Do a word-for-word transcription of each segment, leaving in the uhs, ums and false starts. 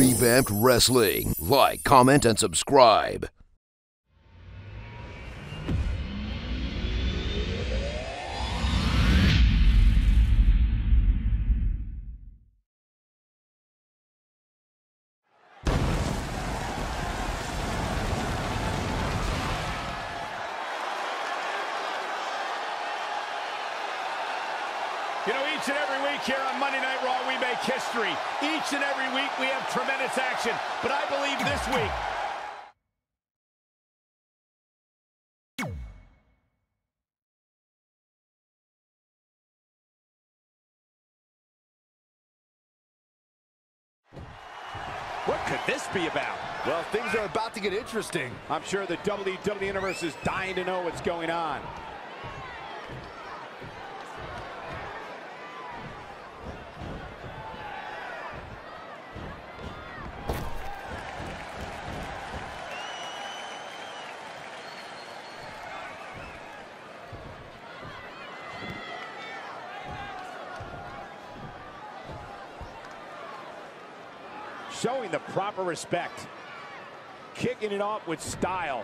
Revamped Wrestling. Like, comment, and subscribe. You know, each and every week here on Monday Night Raw, we make history. Each and every week, we have tremendous action. But I believe this week... What could this be about? Well, things are about to get interesting. I'm sure the W W E Universe is dying to know what's going on. Showing the proper respect. Kicking it off with style.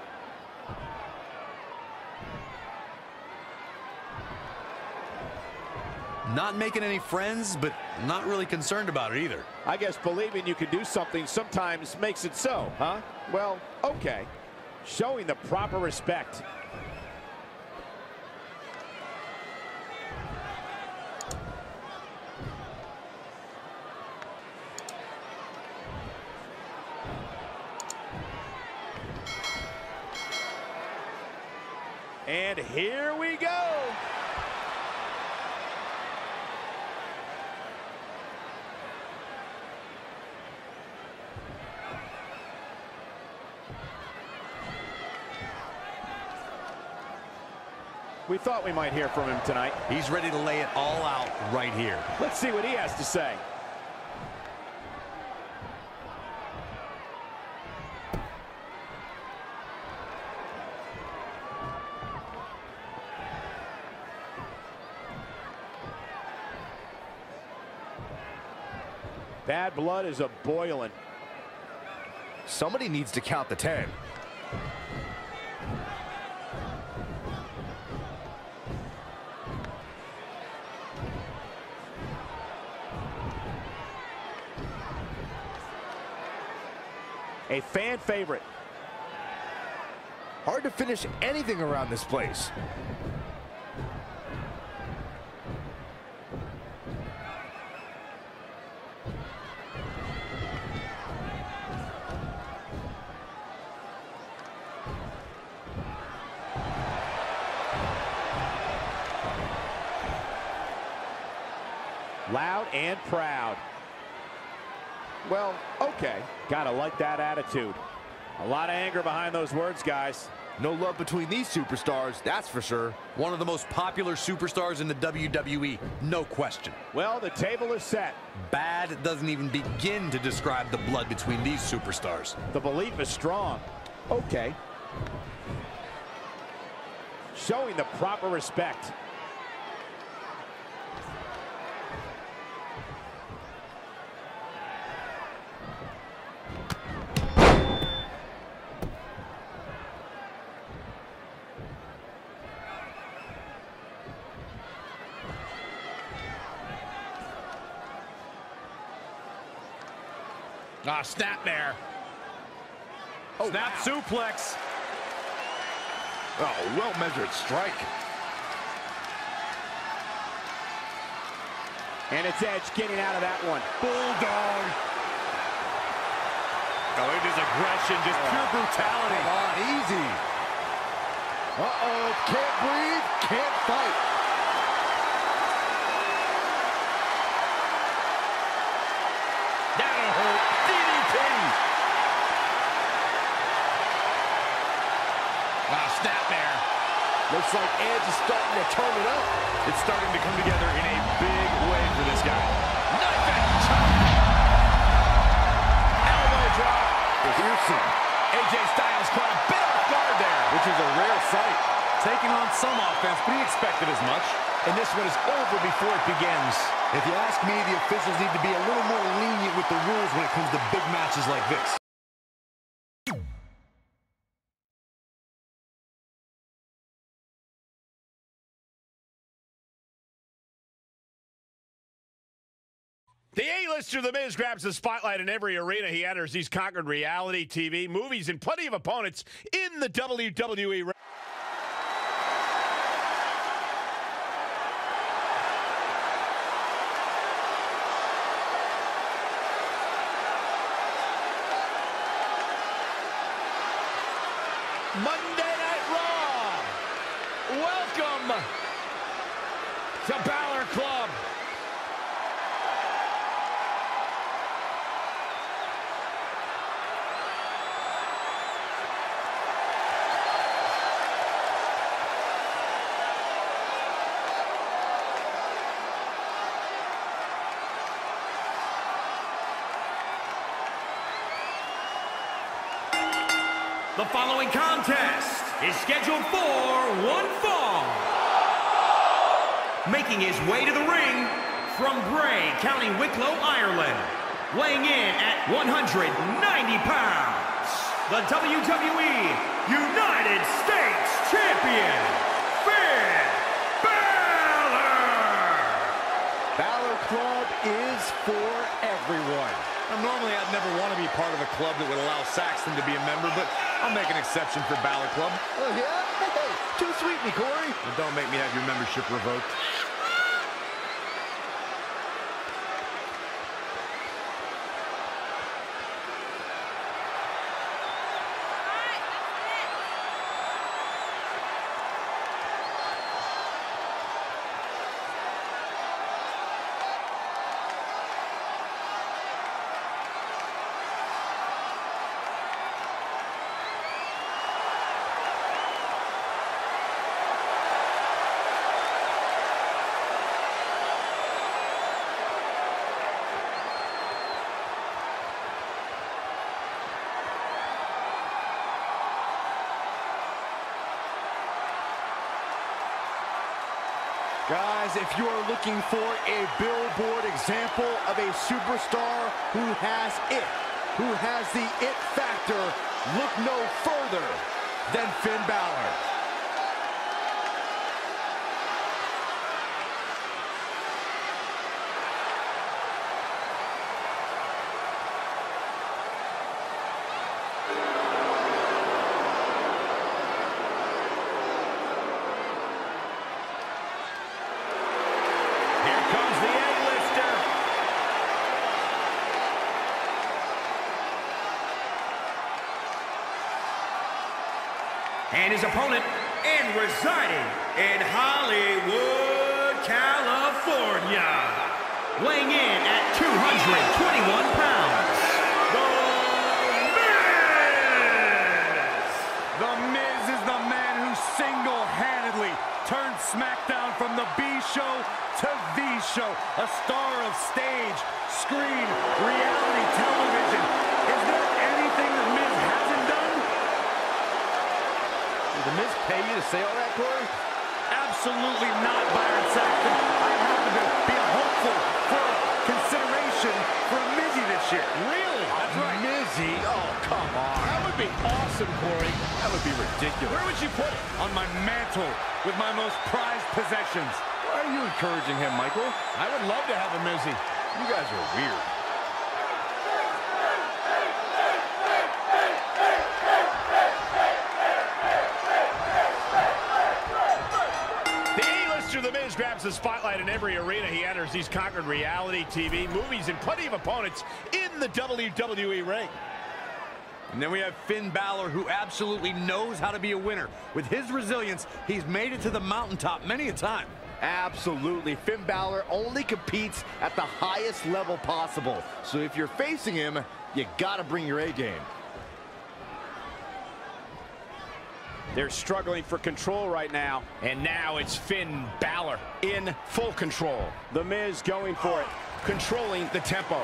Not making any friends, but not really concerned about it either. I guess believing you can do something sometimes makes it so, huh? Well, okay. Showing the proper respect. And here we go. We thought we might hear from him tonight. He's ready to lay it all out right here. Let's see what he has to say. Bad blood is a boiling. Somebody needs to count the ten. A fan favorite. Hard to finish anything around this place. Loud and proud. Well, okay. Gotta like that attitude. A lot of anger behind those words, guys. No love between these superstars, that's for sure. One of the most popular superstars in the W W E, no question. Well, the table is set. Bad doesn't even begin to describe the blood between these superstars. The belief is strong. Okay. Showing the proper respect. Ah, snap there. Oh, snap wow. suplex. Oh, well-measured strike. And it's Edge getting out of that one. Bulldog. Oh, it is aggression, just oh. pure brutality. Come on, easy. Uh-oh, can't breathe, can't fight. That'll hurt. D D T. Ah, snap there. Looks like Edge is starting to turn it up. It's starting to come together in a big way for this guy. Knife and chop. Elbow drop. Piercing. A J Styles caught a bit off guard there. Which is a rare sight. Taking on some offense, but he expected as much. and this one is over before it begins. If you ask me, the officials need to be a little more lenient with the rules when it comes to big matches like this. The A-lister, The Miz, grabs the spotlight in every arena he enters. He's conquered reality T V, movies, and plenty of opponents in the W W E. Monday Night Raw. Welcome to Balor Club. The following contest is scheduled for one fall. Making his way to the ring from Bray, County Wicklow, Ireland. Weighing in at one hundred ninety pounds. The W W E United States Champion, Finn Balor. Balor Club is for everyone. Now, normally, I'd never want to be part of a club that would allow Saxton to be a member, but I'll make an exception for Balor Club. Oh, yeah? Hey, too sweet me, Corey. Well, don't make me have your membership revoked. Guys, if you are looking for a billboard example of a superstar who has it, who has the it factor, look no further than Finn Balor. And his opponent, and residing in Hollywood, California, weighing in at two hundred twenty-one pounds, The Miz! The Miz is the man who single-handedly turned SmackDown from the B Show to the Show, a star of stage, screen, reality television. Is there anything the Miz hasn't done? Did the Miz pay you to say all that, Corey? Absolutely not, Byron Saxton. I happen to be hopeful for consideration for Mizzy this year. Really? That's right. Mizzy? Oh, come on. That would be awesome, Corey. That would be ridiculous. Where would you put it? On my mantle with my most prized possessions. Why are you encouraging him, Michael? I would love to have a Mizzy. You guys are weird. The Miz grabs the spotlight in every arena he enters. He's conquered reality T V, movies, and plenty of opponents in the W W E ring. And then we have Finn Balor, who absolutely knows how to be a winner. With his resilience, he's made it to the mountaintop many a time. Absolutely. Finn Balor only competes at the highest level possible. So if you're facing him, you gotta bring your A game. They're struggling for control right now. And now it's Finn Balor in full control. The Miz going for it, controlling the tempo.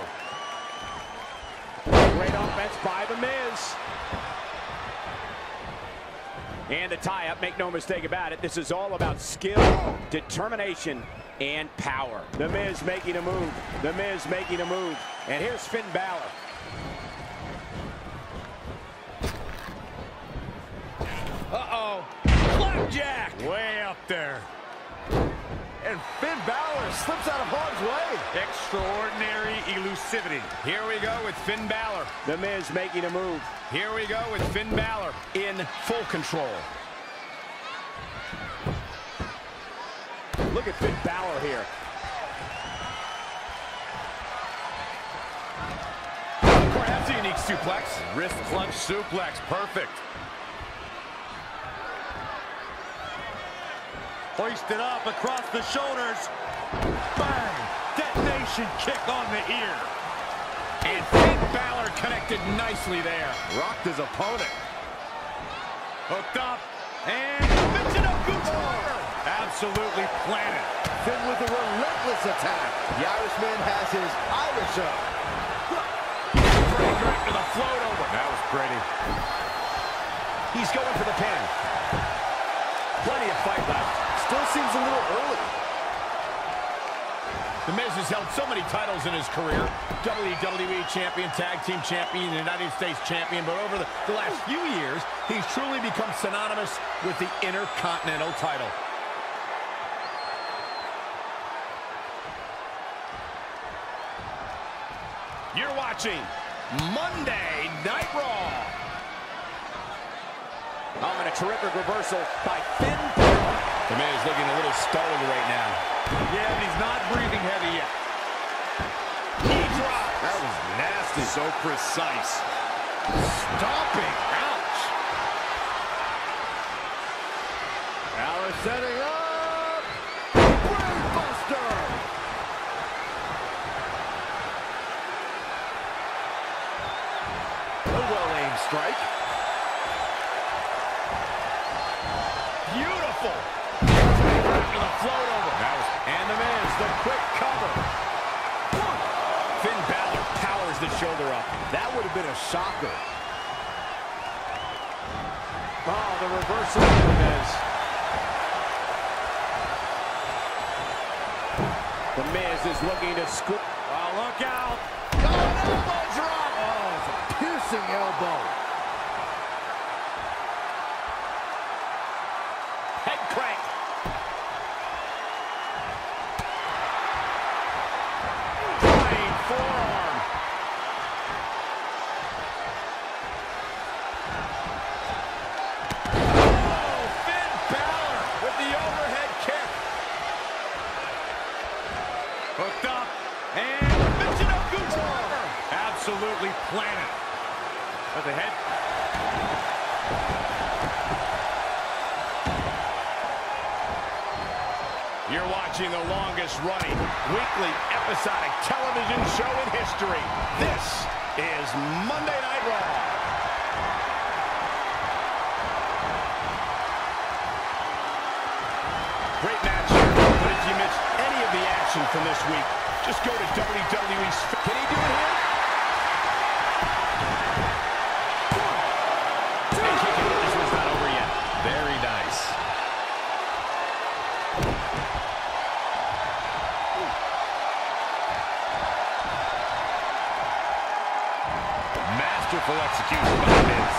Great offense by The Miz. And the tie-up, make no mistake about it, this is all about skill, determination, and power. The Miz making a move. The Miz making a move. And here's Finn Balor. Uh-oh. Flapjack! Way up there. And Finn Balor slips out of harm's way. Extraordinary elusivity. Here we go with Finn Balor. The Miz making a move. Here we go with Finn Balor in full control. Look at Finn Balor here. That's a unique suplex. Wrist clutch suplex. Perfect. Hoisted up across the shoulders. Bang! Detonation kick on the ear. And Finn Balor connected nicely there. Rocked his opponent. Hooked up. And Michinoku Driver. Absolutely planted. Finn with a relentless attack. The Irishman has his Irish up. Right to the float over. That was pretty. He's going for the pin. Plenty of fight left. Still seems a little early. The Miz has held so many titles in his career. W W E Champion, Tag Team Champion, United States Champion. But over the, the last few years, he's truly become synonymous with the Intercontinental title. You're watching Monday Night Raw. Oh, and a terrific reversal by Finn Balor. The man is looking a little startled right now. Yeah, but he's not breathing heavy yet. Knee drop. That was nasty. So precise. Stomping. Ouch. Balor setting up. Brainbuster. A well-aimed strike. Beautiful. To the float over. And the Miz, the quick cover. Finn Balor powers the shoulder up. That would have been a shocker. Oh, the reversal of the Miz. The Miz is looking to scoop. Oh, look out. Oh, an elbow drop. Oh, it's a piercing elbow. Head crank. Flying forearm. Oh, Finn Balor with the overhead kick. Hooked up. And Michinoku Driver. Absolutely planted. At the head. You're watching the longest-running weekly episodic television show in history. This is Monday Night Raw. Great match here, but if you missed any of the action from this week, just go to W W E's... Can he do it here? And kick it. This one's not over yet. Very nice. Masterful execution by the Miz.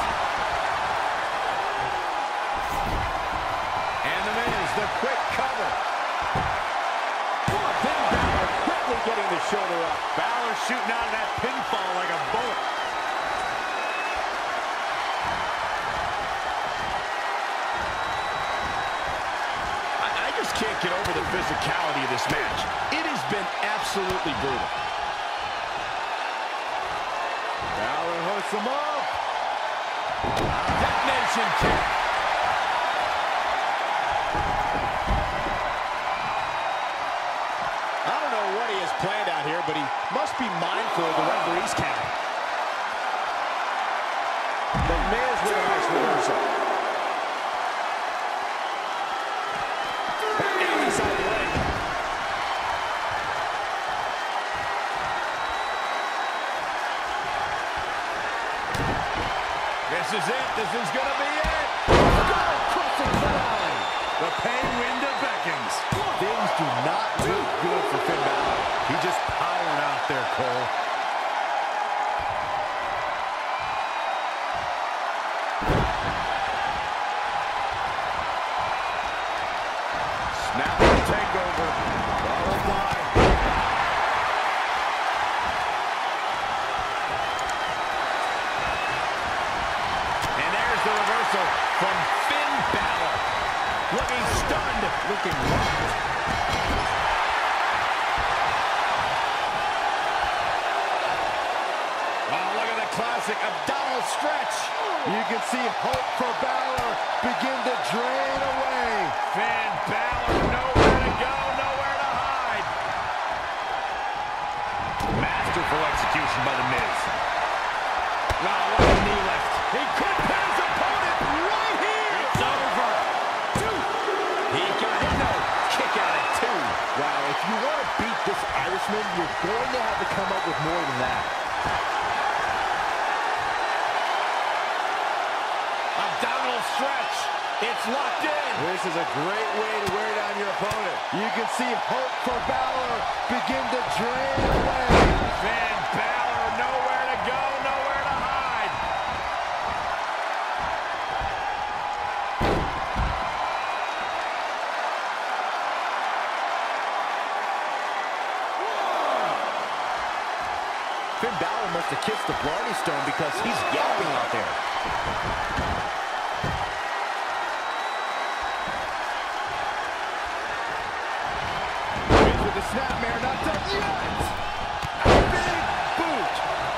And the Miz, the quick cover. Finn Balor quickly getting the shoulder up. Balor shooting out of that pinfall like a bullet. I, I just can't get over the physicality of this match. It has been absolutely brutal. Balor hoists him up. Detonation kick. I don't know what he has planned out here, but he must be mindful of the referee's count. The Miz with a nice reversal. Back down inside the ring. This is it. This is going to be it. Go! The pay window beckons. Things do not look good for Finn Balor. He just powered out there, Cole. Snapping takeover. Followed by. And there's the reversal from Finn Balor. Looking stunned. Looking lost. Oh, look at the classic abdominal stretch. You can see hope for Balor begin to drain away. Finn Balor, nowhere to go, nowhere to hide. Masterful execution by The Miz. Wow, what a knee lift. He could pin his opponent right here. It's over. Two. He got it. No. Kick out at two. Wow, if you want to beat this Irishman, you're going to have to come up with more than that. Abdominal stretch. It's locked in. This is a great way to wear down your opponent. You can see hope for Balor begin to drain away. Finn Balor, nowhere to go, nowhere to hide. Finn Balor must have kissed the Blarney Stone because he's yelping out there. Miz with the snapmare, not done yet. A big boot.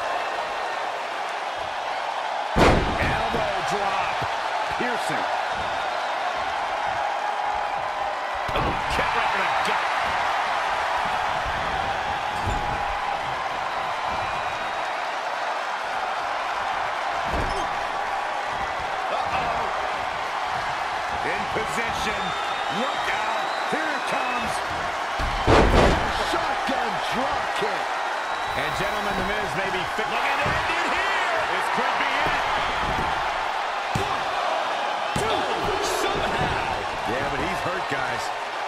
Elbow drop. Piercing. Oh, kick right in the gut. In position. Look out. Here it comes. Shotgun drop kick. And gentlemen, The Miz may be fit. Look at it in here. This could be it. Two. Somehow. Yeah, but he's hurt, guys.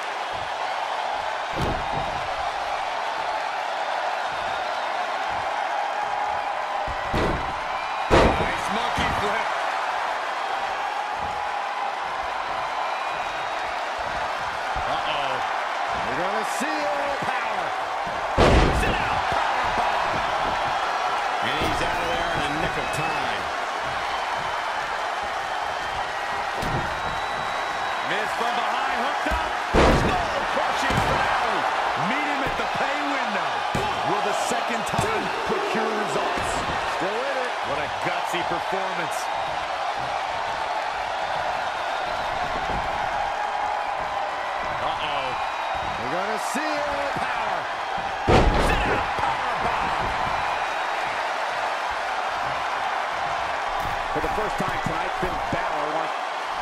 Nice monkey flip. Uh-oh. We're going to see it. Power. Sit out. Power bomb. And he's out of there in the nick of time. Miz from behind, hooked up. Skull crushing finale. Meet him at the pay window. Will the second time procure results? Still in it. What a gutsy performance. Uh-oh. We're going to see it. Power. Sit out. Power bomb. For the first time tonight, Finn Balor wants...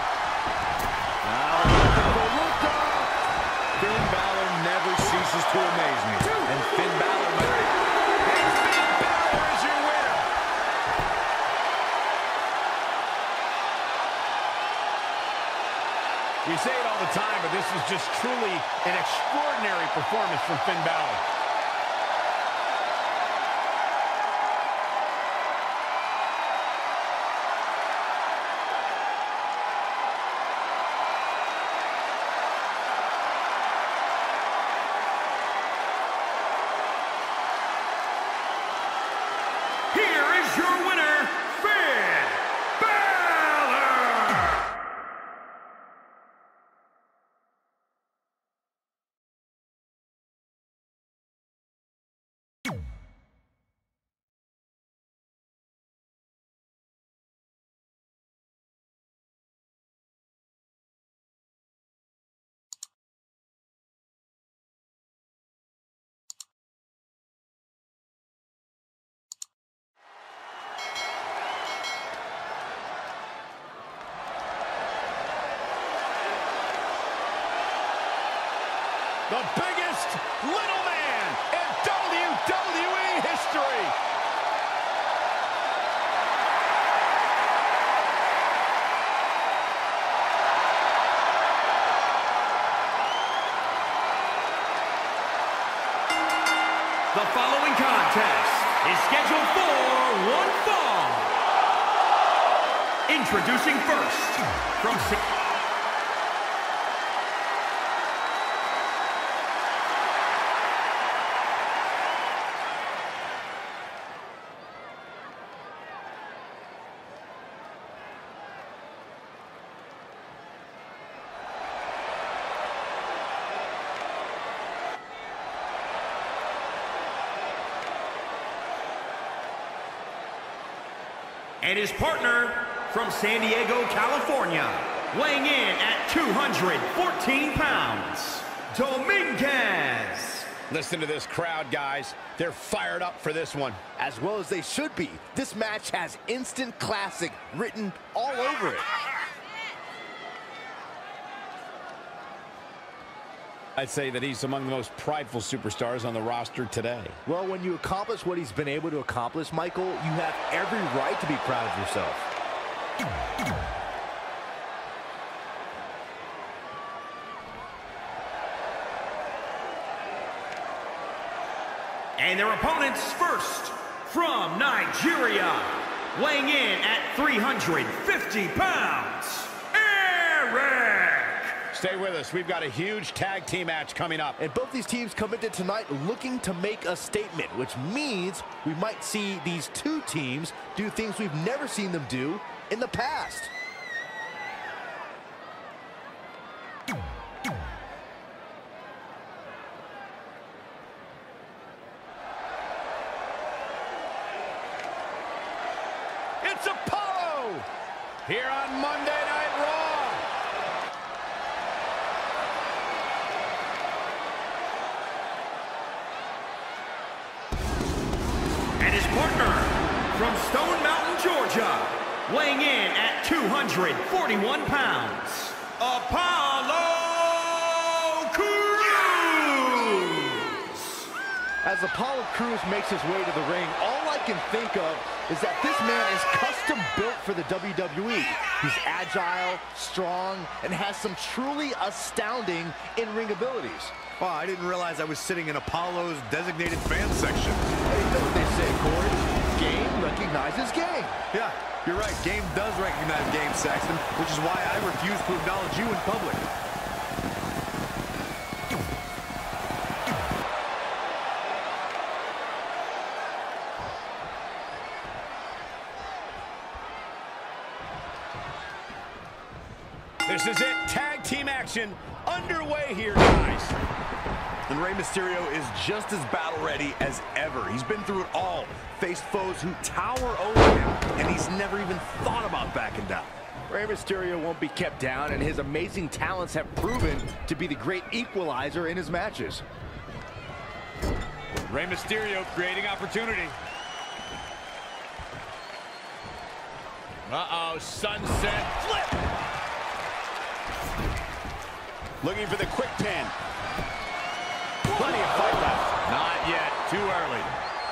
Now, looking for look off. Finn Balor never ceases to amaze me. And Finn Balor might be... And Finn Balor is your winner. We say it all the time, but this was just truly an extraordinary performance from Finn Balor. Here is your winner, Finn Balor! The biggest little man in W W E history. following contest is scheduled for one fall. Introducing first, from six... and his partner from San Diego, California, weighing in at two hundred fourteen pounds, Dominguez. Listen to this crowd, guys. They're fired up for this one. As well as they should be. This match has instant classic written all over it. I'd say that he's among the most prideful superstars on the roster today. Well, when you accomplish what he's been able to accomplish, Michael, you have every right to be proud of yourself. And their opponents first, from Nigeria, weighing in at three hundred fifty pounds, Eric. Stay with us. We've got a huge tag team match coming up. And both these teams come into tonight looking to make a statement, which means we might see these two teams do things we've never seen them do in the past. It's Apollo here on Monday Night Raw. And his partner from Stone Mountain, Georgia, weighing in at two hundred forty-one pounds, Apollo Crews. As Apollo Crews makes his way to the ring, all I can think of is that this man is custom built for the W W E. He's agile, strong, and has some truly astounding in-ring abilities. Oh, I didn't realize I was sitting in Apollo's designated fan section. Hey, you know what they say, Corey? Game recognizes game. Yeah, you're right. Game does recognize game, Saxton, which is why I refuse to acknowledge you in public. This is it. Tag team action underway here, guys. And Rey Mysterio is just as battle ready as ever. He's been through it all. Faced foes who tower over him, and he's never even thought about backing down. Rey Mysterio won't be kept down, and his amazing talents have proven to be the great equalizer in his matches. Rey Mysterio creating opportunity. Uh-oh, sunset flip. Looking for the quick pin. Plenty of fight left. Not yet. Too early.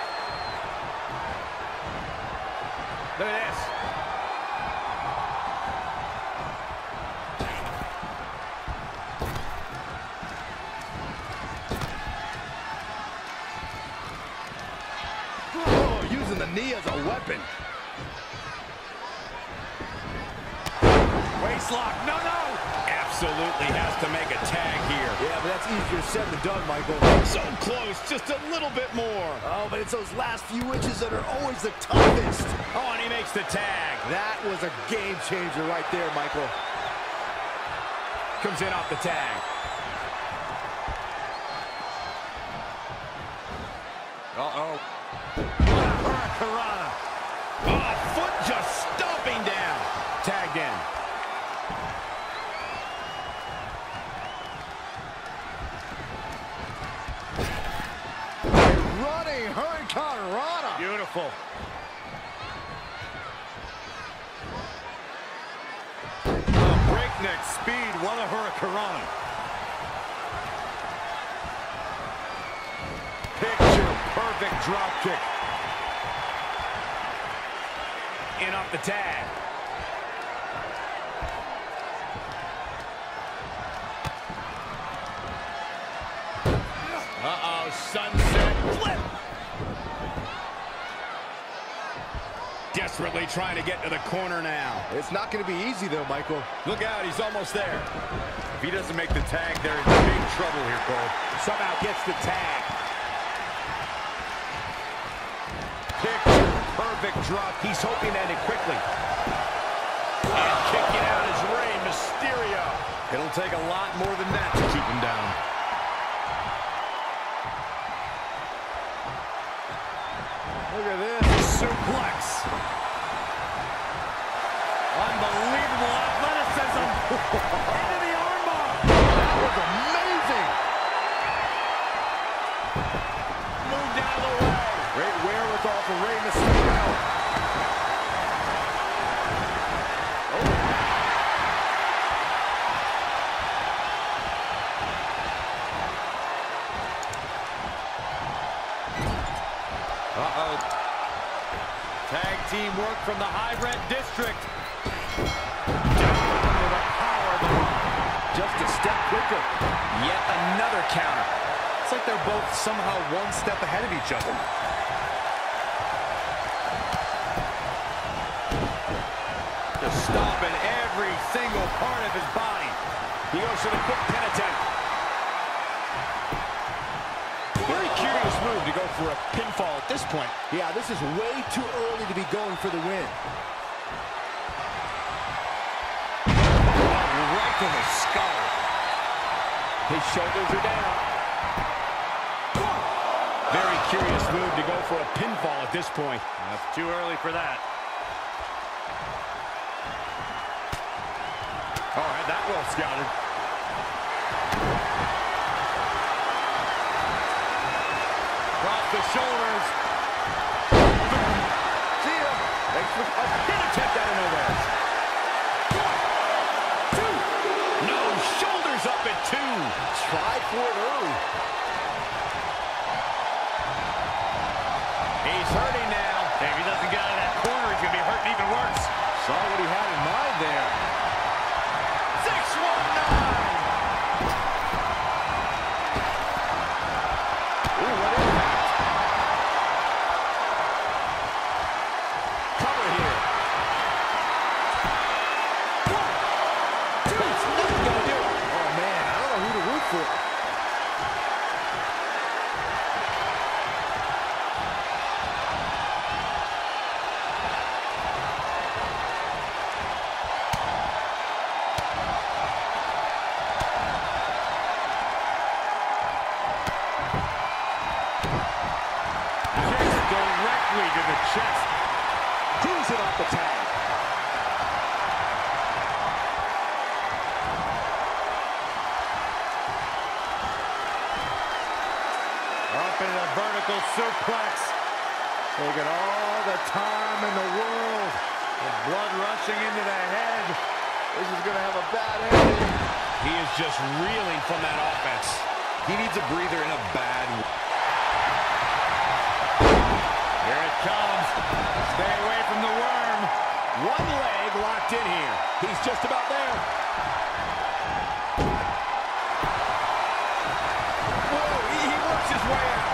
Look at this. Oh, using the knee as a weapon. Waistlock. No, no. Absolutely has to make a tag here. Yeah, but that's easier said than done, Michael. So close, just a little bit more. Oh, but it's those last few inches that are always the toughest. Oh, and he makes the tag. That was a game changer right there, Michael. Comes in off the tag. Uh-oh. Hurricanrana. Oh, foot just stomping down. Tagged in. Running Hurricanrana. Beautiful. Oh, breakneck speed. What a Hurricanrana. Picture perfect drop kick. In off the tag. Uh-oh, sunset flip. Desperately trying to get to the corner now. It's not going to be easy, though, Michael. Look out, he's almost there. If he doesn't make the tag, they're in big trouble here, Cole. Somehow gets the tag. Picture perfect drop. He's hoping to end it quickly. And kicking out is Rey Mysterio. It'll take a lot more than that to keep him down. Look at this. Suplex. Unbelievable athleticism. Into the armbar. That was amazing. Moved out of the way. Great wherewithal for Rey Mysterio. Uh-oh. Tag team work from the High Rent District. Down with the power of the rock. Just a step quicker. Yet another counter. It's like they're both somehow one step ahead of each other. Just stomping every single part of his body. He goes for the quick pin attempt. Very curious move to go for a pinfall at this point. Yeah, this is way too early to be going for the win. Right to the skull. His shoulders are down. Very curious move to go for a pinfall at this point. That's too early for that. All right, that well scouted. Drop the shoulders. See ya. Thanks for A pin attempt out of nowhere. Two. No, shoulders up at two. try for it early. He's hurting now. If he doesn't get out of that corner, he's going to be hurting even worse. Saw what he had in mind there. six one nine. Ooh, what impact. Cover here. That's not going to do it. Oh, man, I don't know who to root for. Kicks directly to the chest. Cruising off the tag. Up in a vertical suplex. Taking all the time in the world. The blood rushing into the head. This is going to have a bad ending. He is just reeling from that offense. He needs a breather in a bad way. Here it comes. Stay away from the worm. One leg locked in here. He's just about there. Whoa, he, he works his way out.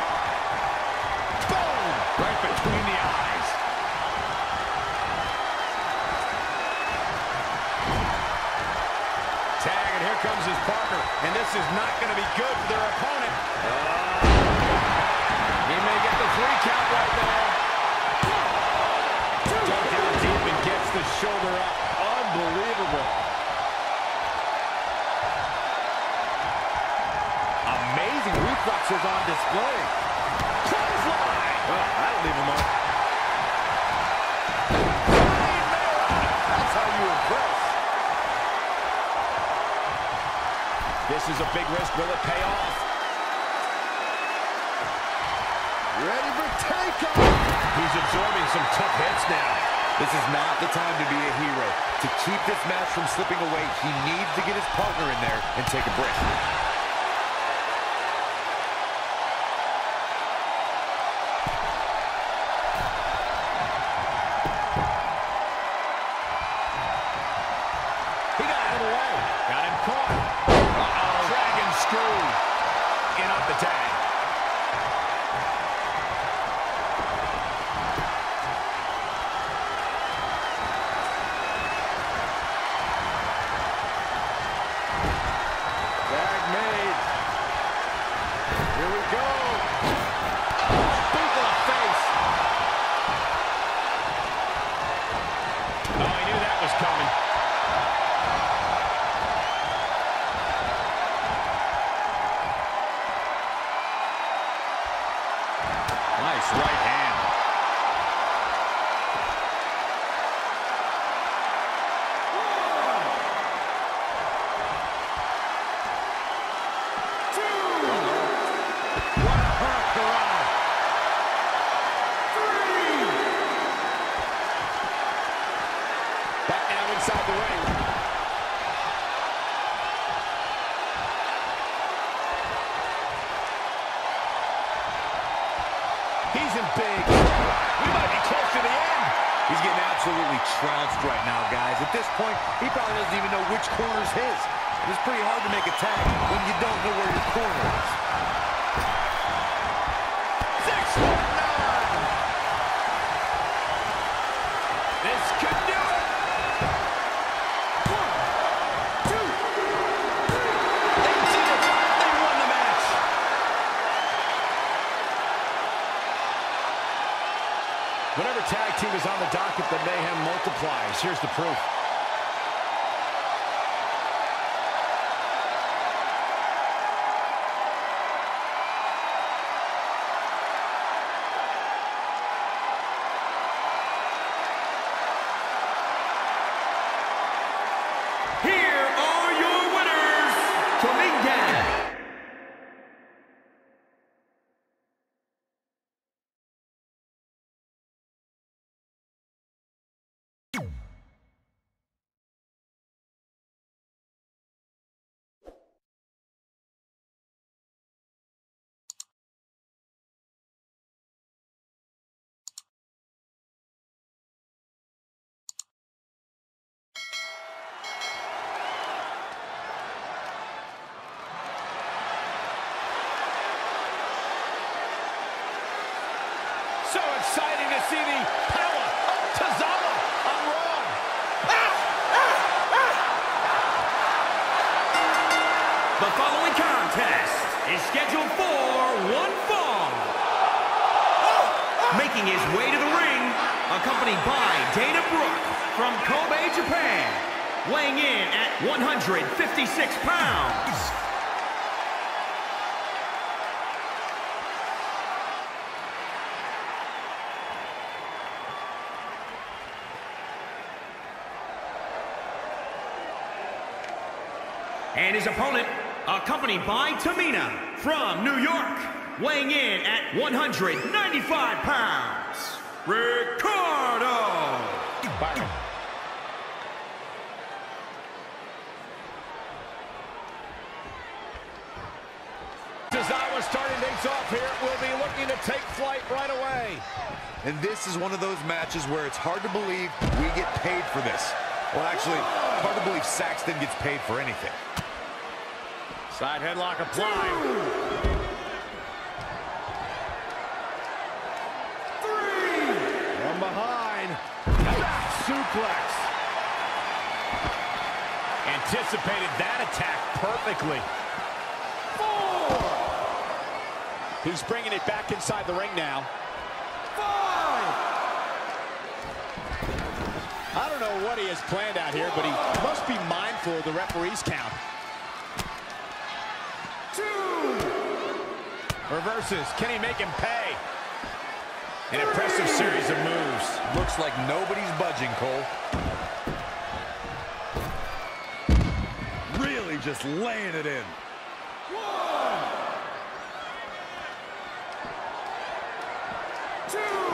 Boom! Right between the eyes. Tag, and here comes his partner. And this is not going to be good for their opponent. Uh, he may get the three count right there. Dunked down deep and gets the shoulder up. Unbelievable. Amazing reflexes on display. Clothesline. Oh, that'll leave him up. That's how you impress. This is a big risk. Will it pay off? Ready for takeoff. He's absorbing some tough hits now. This is not the time to be a hero. To keep this match from slipping away, he needs to get his partner in there and take a break. He got out of the way. Got him caught. Uh-oh. Dragon screw. In off the tag. Nice right hand. Inside the ring. He's in big. We might be close to the end. He's getting absolutely trounced right now, guys. At this point, he probably doesn't even know which corner's his. It's pretty hard to make a tag when you don't know where your corner is. Six, one, nine. This could do it. Whenever tag team is on the docket, the mayhem multiplies. Here's the proof. Here are your winners, Tominga. So exciting to see the power of Tozawa on Raw. The following contest is scheduled for one fall. Making his way to the ring, accompanied by Dana Brooke from Kobe, Japan, weighing in at one hundred fifty-six pounds. And his opponent, accompanied by Tamina from New York, weighing in at one hundred ninety-five pounds, Ricardo. Byron. Tozawa starting things off here. Will be looking to take flight right away. And this is one of those matches where it's hard to believe we get paid for this. Well, actually, hard to believe Saxton gets paid for anything. Side headlock applied. Three. From behind. Back suplex. Anticipated that attack perfectly. Four. He's bringing it back inside the ring now. Five. I don't know what he has planned out here, but he must be mindful of the referee's count. Two. Reverses. Can he make him pay? An impressive series of moves. Looks like nobody's budging, Cole. Really just laying it in. One. Two.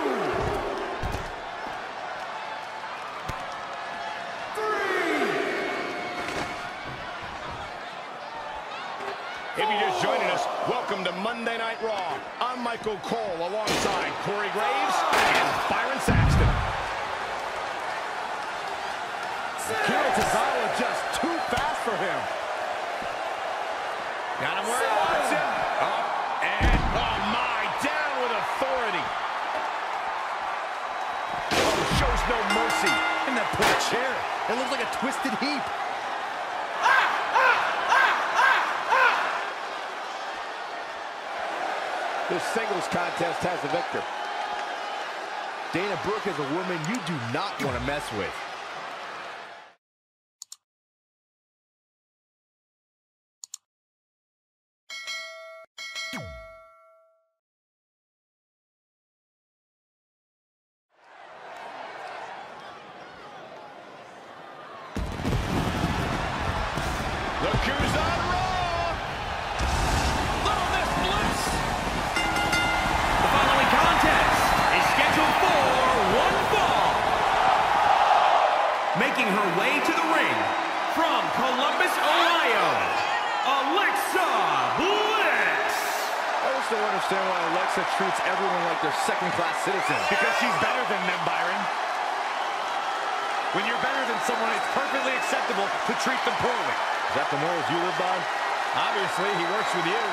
If you're just joining us, welcome to Monday Night Raw. I'm Michael Cole alongside Corey Graves and Byron Saxton. Akira Tozawa just too fast for him. Got him where he wants him. Up and, oh my, down with authority. Oh, shows no mercy. In that poor chair. It looks like a twisted heap. This singles contest has a victor. Dana Brooke is a woman you do not want to mess with. understand why Alexa treats everyone like they're second-class citizens. Because she's better than them, Byron. When you're better than someone, it's perfectly acceptable to treat them poorly. Is that the morals you live by? Obviously, he works with you.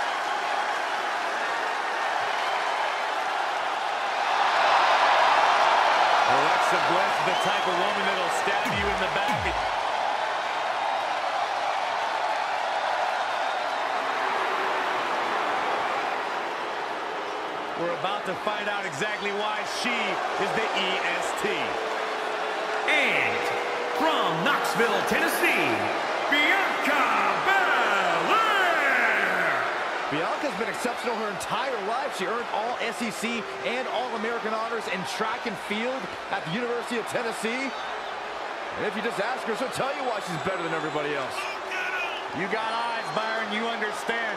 Alexa Bliss is the type of woman that'll stab you in the back. We're about to find out exactly why she is the E S T. And from Knoxville, Tennessee, Bianca Belair. Bianca's been exceptional her entire life. She earned all S E C and All-American honors in track and field at the University of Tennessee. And if you just ask her, she'll tell you why she's better than everybody else. You got eyes, Byron. You understand.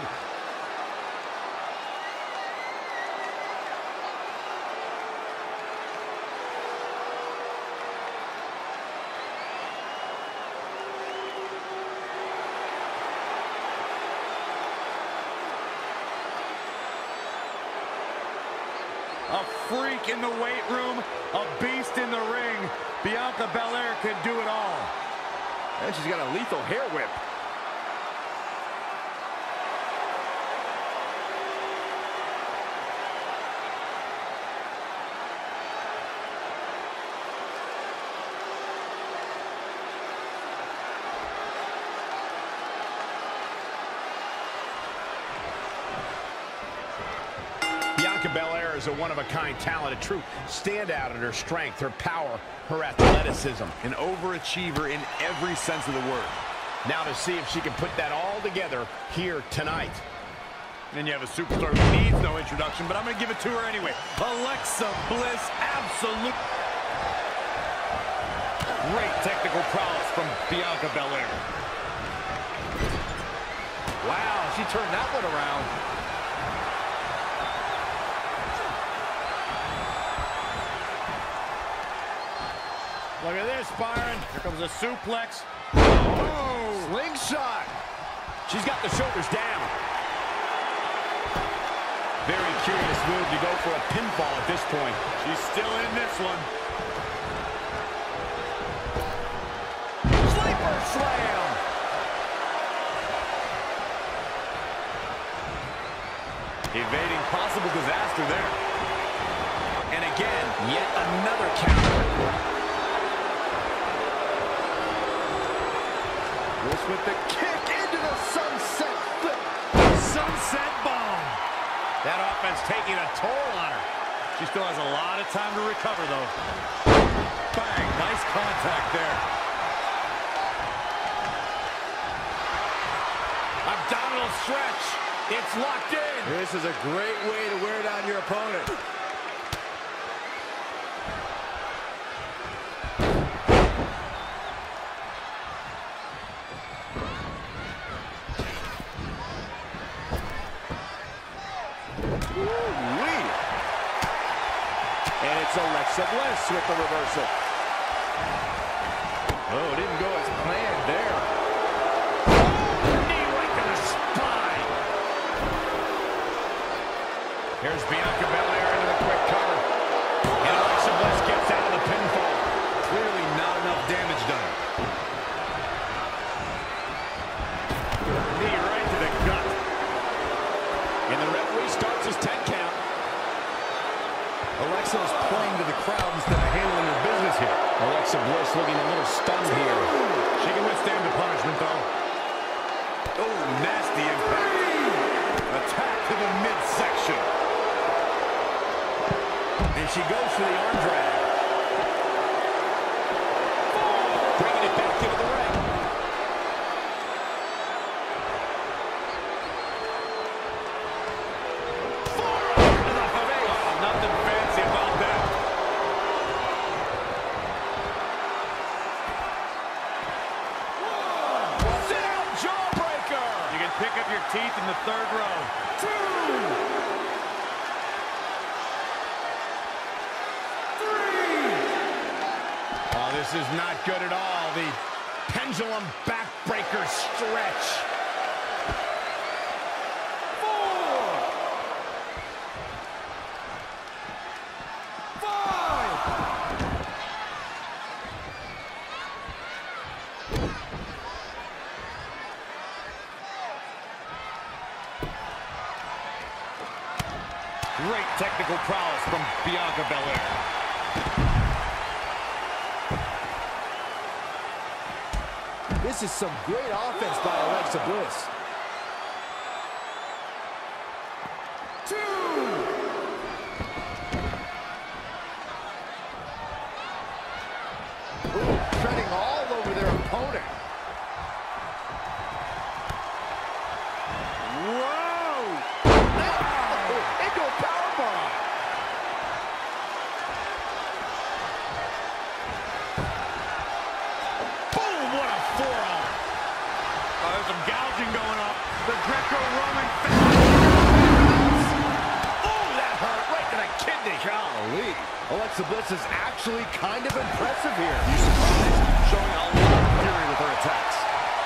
A freak in the weight room, a beast in the ring. Bianca Belair can do it all. And she's got a lethal hair whip. Bianca Belair is a one-of-a-kind talent, a true standout in her strength, her power, her athleticism. An overachiever in every sense of the word. Now to see if she can put that all together here tonight. And you have a superstar who needs no introduction, but I'm going to give it to her anyway. Alexa Bliss, absolute. Great technical prowess from Bianca Belair. Wow, she turned that one around. Look at this, Byron. Here comes a suplex. Oh, slingshot. She's got the shoulders down. Very curious move to go for a pinfall at this point. She's still in this one. Sleeper slam. Evading possible disaster there. And again, yet another counter. Bliss with the kick into the sunset flip. Sunset bomb. That offense taking a toll on her. She still has a lot of time to recover, though. Bang, nice contact there. Abdominal stretch. It's locked in. This is a great way to wear down your opponent. Ooh-wee. And it's Alexa Bliss with the reversal. Oh, it didn't go as planned there. Knee right to the spine. Here's Bianca Belair into the quick cover. And Alexa Bliss gets out of the pinfall. Clearly not enough damage done. Knee right to the gut. And the referee starts his ten count. Alexa is playing to the crowd instead of handling her business here. Alexa Bliss looking a little stunned here. She can withstand the punishment, though. Oh, nasty impact. Attack to the midsection. And she goes for the arm drag. Bringing it back into the ring. Oh, nothing fancy about that. Down jawbreaker. You can pick up your teeth in the third row. Two. Oh, this is not good at all. The pendulum backbreaker stretch. Four. technical prowess from Bianca Belair. This is some great offense by Alexa Bliss. Treading all over their opponent. Whoa! Oh, into a powerbomb. Boom! What a forearm! Oh, there's some gouging going on. The Greco-Roman fence. Oh, that hurt right to the kidney. Golly. Alexa Bliss is actually kind of impressive here. You surprised? Showing a lot of fury with her attacks.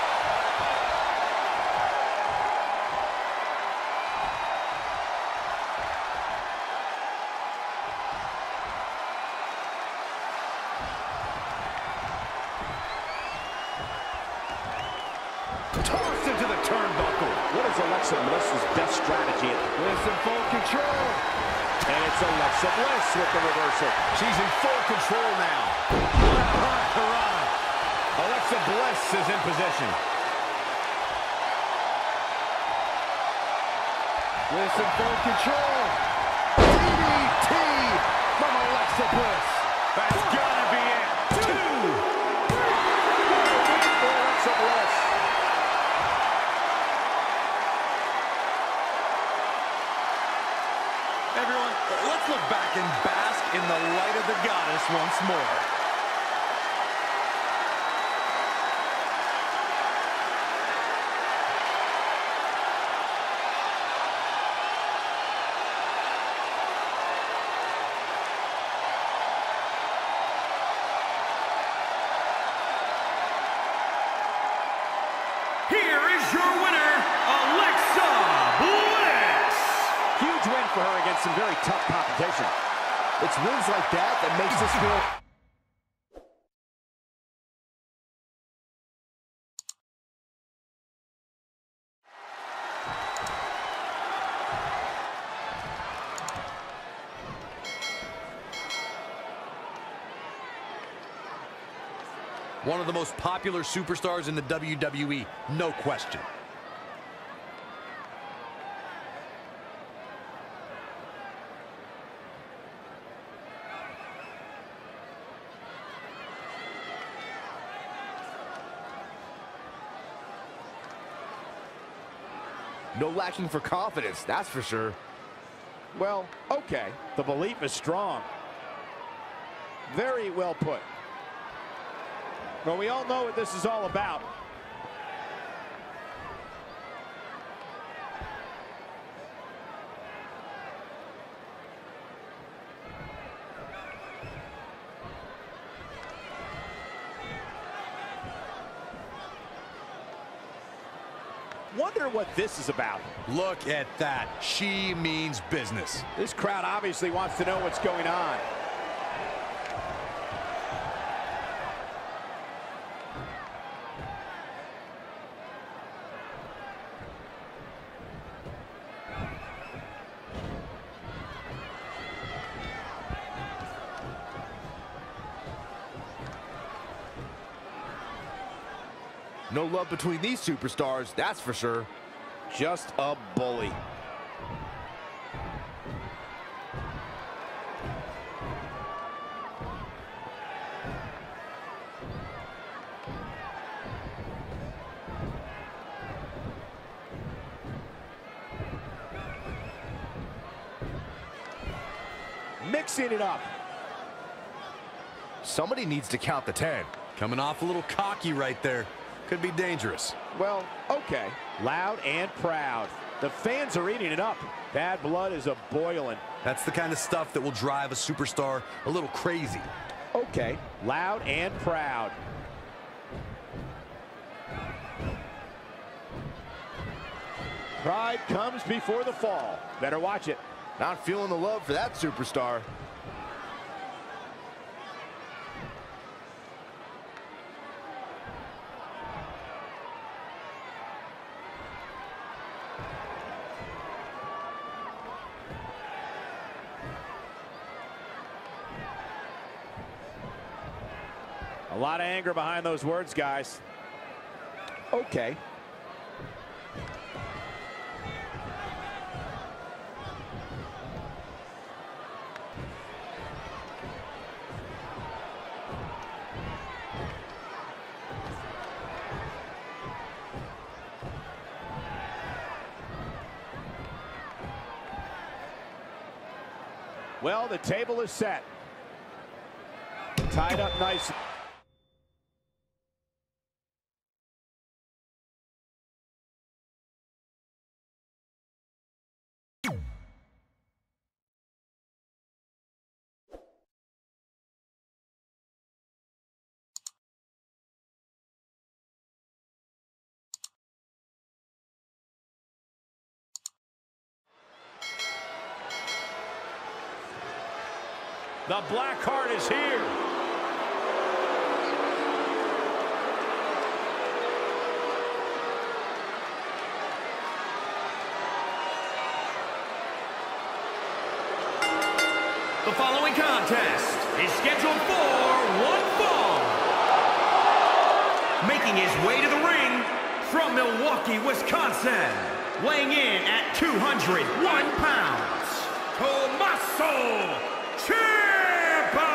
Tossed into the turnbuckle. What is Alexa Bliss's best strategy? Bliss in full control. And it's Alexa Bliss with the reversal. She's in full control now. Alexa Bliss is in position. Bliss in full control. D D T from Alexa Bliss. That's gotta be it. Two. For Alexa Bliss. Everyone, let's look back and bask in the light of the goddess once more. Here is your winner, Alexa Bliss. Huge win for her against some very tough competition. It's wins like that that makes this feel... One of the most popular superstars in the W W E, no question. No lacking for confidence, that's for sure. Well, okay. The belief is strong. Very well put. Well, we all know what this is all about. Wonder what this is about. Look at that. She means business. This crowd obviously wants to know what's going on. No love between these superstars, that's for sure. Just a bully. Mixing it up. Somebody needs to count the ten. Coming off a little cocky right there. Could be dangerous. Well, okay. Loud and proud. The fans are eating it up. Bad blood is a-boiling. That's the kind of stuff that will drive a superstar a little crazy. Okay. Loud and proud. Pride comes before the fall. Better watch it. Not feeling the love for that superstar. A lot of anger behind those words, guys. Okay. Well, the table is set. Tied up nicely. The Black Heart is here. The following contest is scheduled for one fall. Making his way to the ring from Milwaukee, Wisconsin, weighing in at two hundred one pounds, Tommaso Ciampa!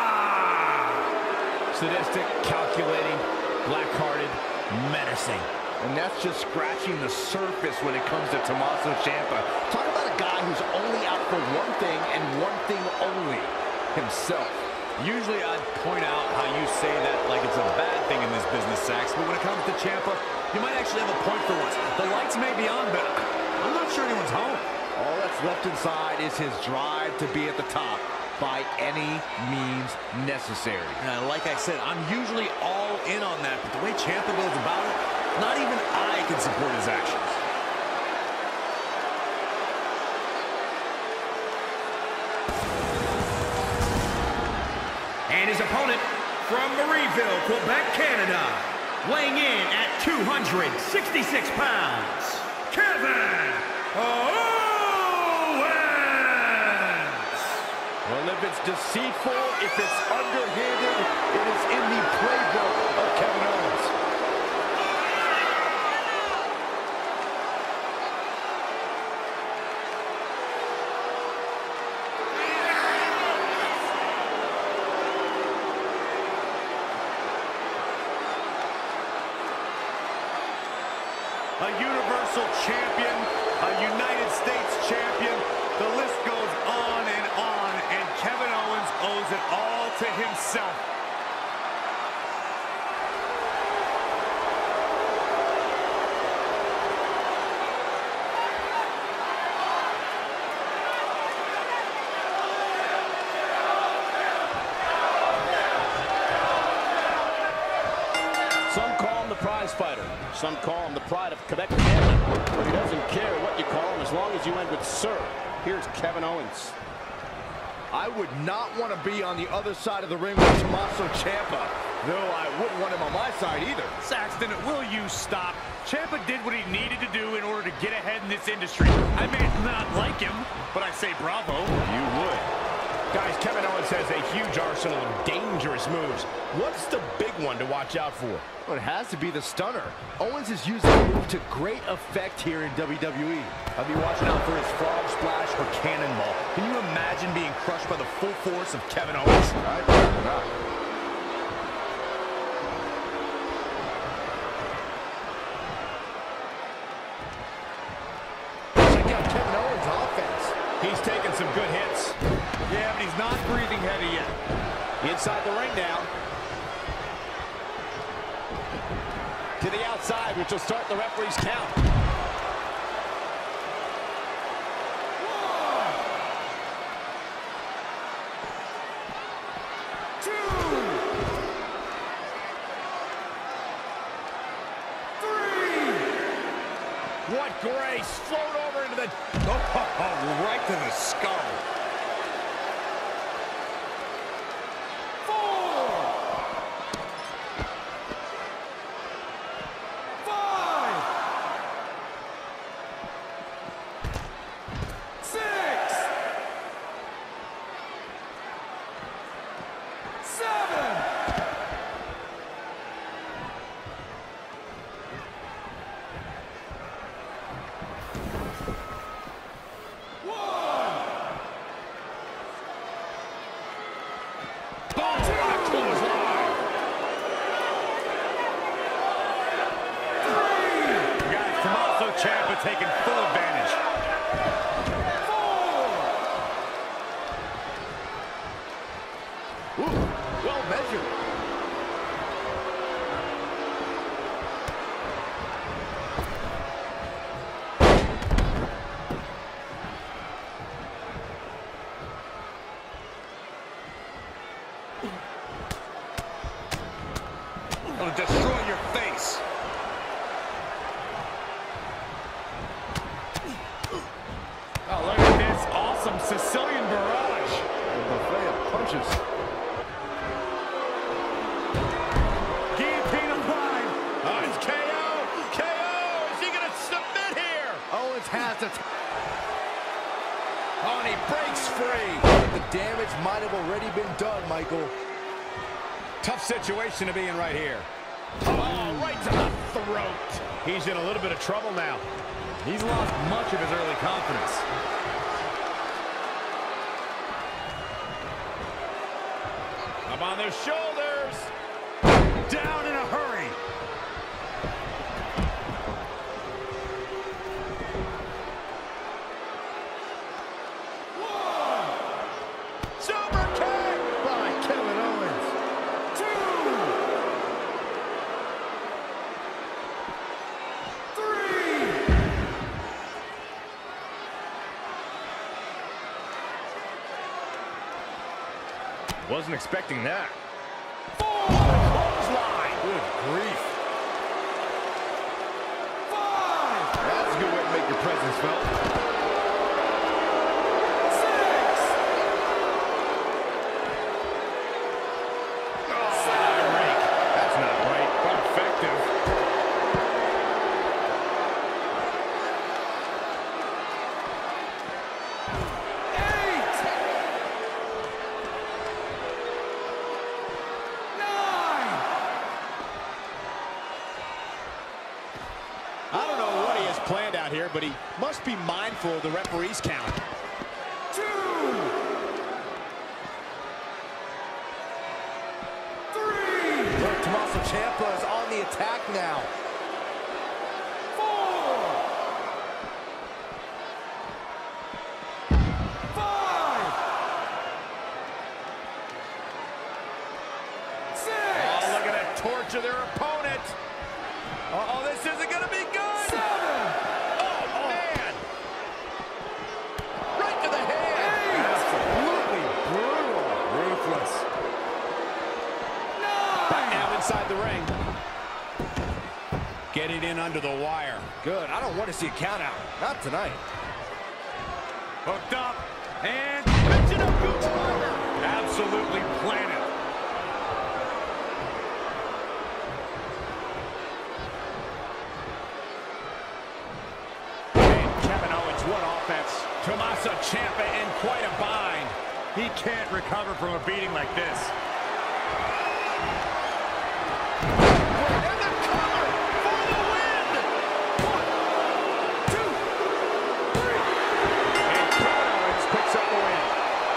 Sadistic, calculating, black-hearted, menacing. And that's just scratching the surface when it comes to Tommaso Ciampa. Talk about a guy who's only out for one thing and one thing only, himself. Usually I'd point out how you say that like it's a bad thing in this business, Sax, but when it comes to Ciampa, you might actually have a point for once. The lights may be on, but I'm not sure anyone's home. All that's left inside is his drive to be at the top by any means necessary. Uh, like I said, I'm usually all in on that, but the way Ciampa goes about it, not even I can support his actions. And his opponent from Marieville, Quebec, Canada, weighing in at two hundred sixty-six pounds, Kevin Owens! Well, if it's deceitful, if it's underhanded, it is in the playbook of Kevin Owens. A Universal Champion, a United States Champion, the list goes on and on, and Kevin Owens owes it all to himself. Some call him the prize fighter. Some call him the pride of Quebec, Canada. But he doesn't care what you call him as long as you end with sir. Here's Kevin Owens. I would not want to be on the other side of the ring with Tommaso Ciampa, though I wouldn't want him on my side either. Saxton, will you stop? Ciampa did what he needed to do in order to get ahead in this industry. I may not like him, but I say bravo. You would. Guys, Kevin Owens has a huge arsenal of dangerous moves. What's the big one to watch out for? Well, it has to be the stunner. Owens is using the move to great effect here in W W E. I'll be watching out for his frog splash or cannonball. Can you imagine being crushed by the full force of Kevin Owens? I think not. Check out Kevin Owens' offense. He's taking some good hits. Yeah, but he's not breathing heavy yet. Inside the ring now. To the outside, which will start the referee's count. One, two, three. What grace! Float over into the... Oh, right to the skull. taking full advantage. Ooh, well measured. It'll destroy your face. Oh, look at this awesome Sicilian barrage. A buffet of punches. Guillotine applied. Oh, it's K O. K O. Is he going to submit here? Owens has to. Oh, and he breaks free. The damage might have already been done, Michael. Tough situation to be in right here. Oh, right to the throat. He's in a little bit of trouble now. He's lost much of his early confidence. Up on their shoulders. Down in a hurry. Super kick by Kevin Owens. Wasn't expecting that. Clothesline. Good grief. That's a good way to make your presence felt. That's not right, but effective. I don't know what he has planned out here, but he must be mindful of the referee's count. Look, Tommaso Ciampa is on the attack now. Oh, look at that torture their opponent. Uh-oh, this isn't going to be good. Oh, man. Right to the head. Absolutely brutal. Ruthless. Back now inside the ring. Getting in under the wire. Good. I don't want to see a count out. Not tonight. Hooked up. And Mention of Gooch Driver. absolutely planted. And Kevin Owens, what offense. Tommaso Ciampa in quite a bind. He can't recover from a beating like this. And the cover for the win. One, two, three. And Kevin Owens picks up the win.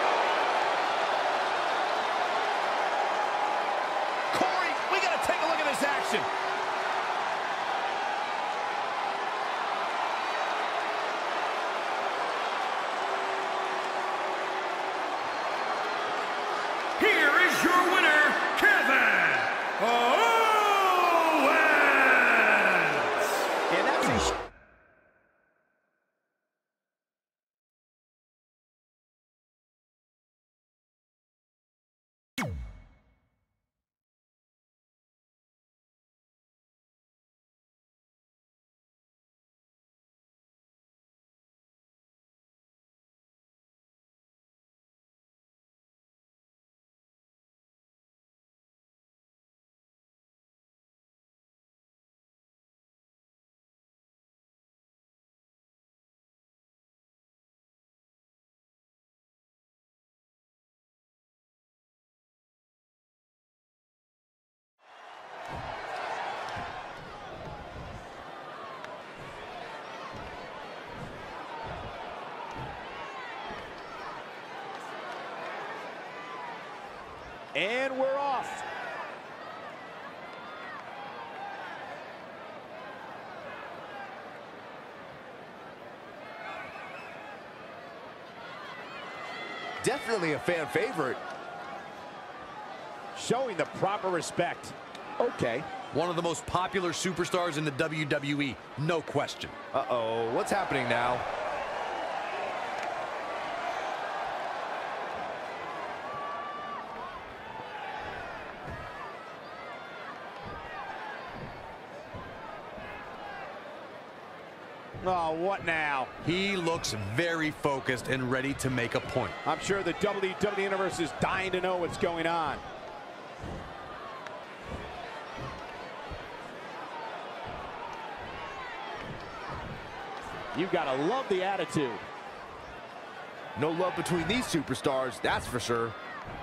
Corey, we got to take a look at this action. Here is your winner, Kevin Owens! And that's a... And we're off. definitely a fan favorite. Showing the proper respect. Okay. One of the most popular superstars in the W W E, no question. Uh-oh, what's happening now? Oh, what now? He looks very focused and ready to make a point. I'm sure the W W E Universe is dying to know what's going on. You gotta love the attitude. No love between these superstars, that's for sure.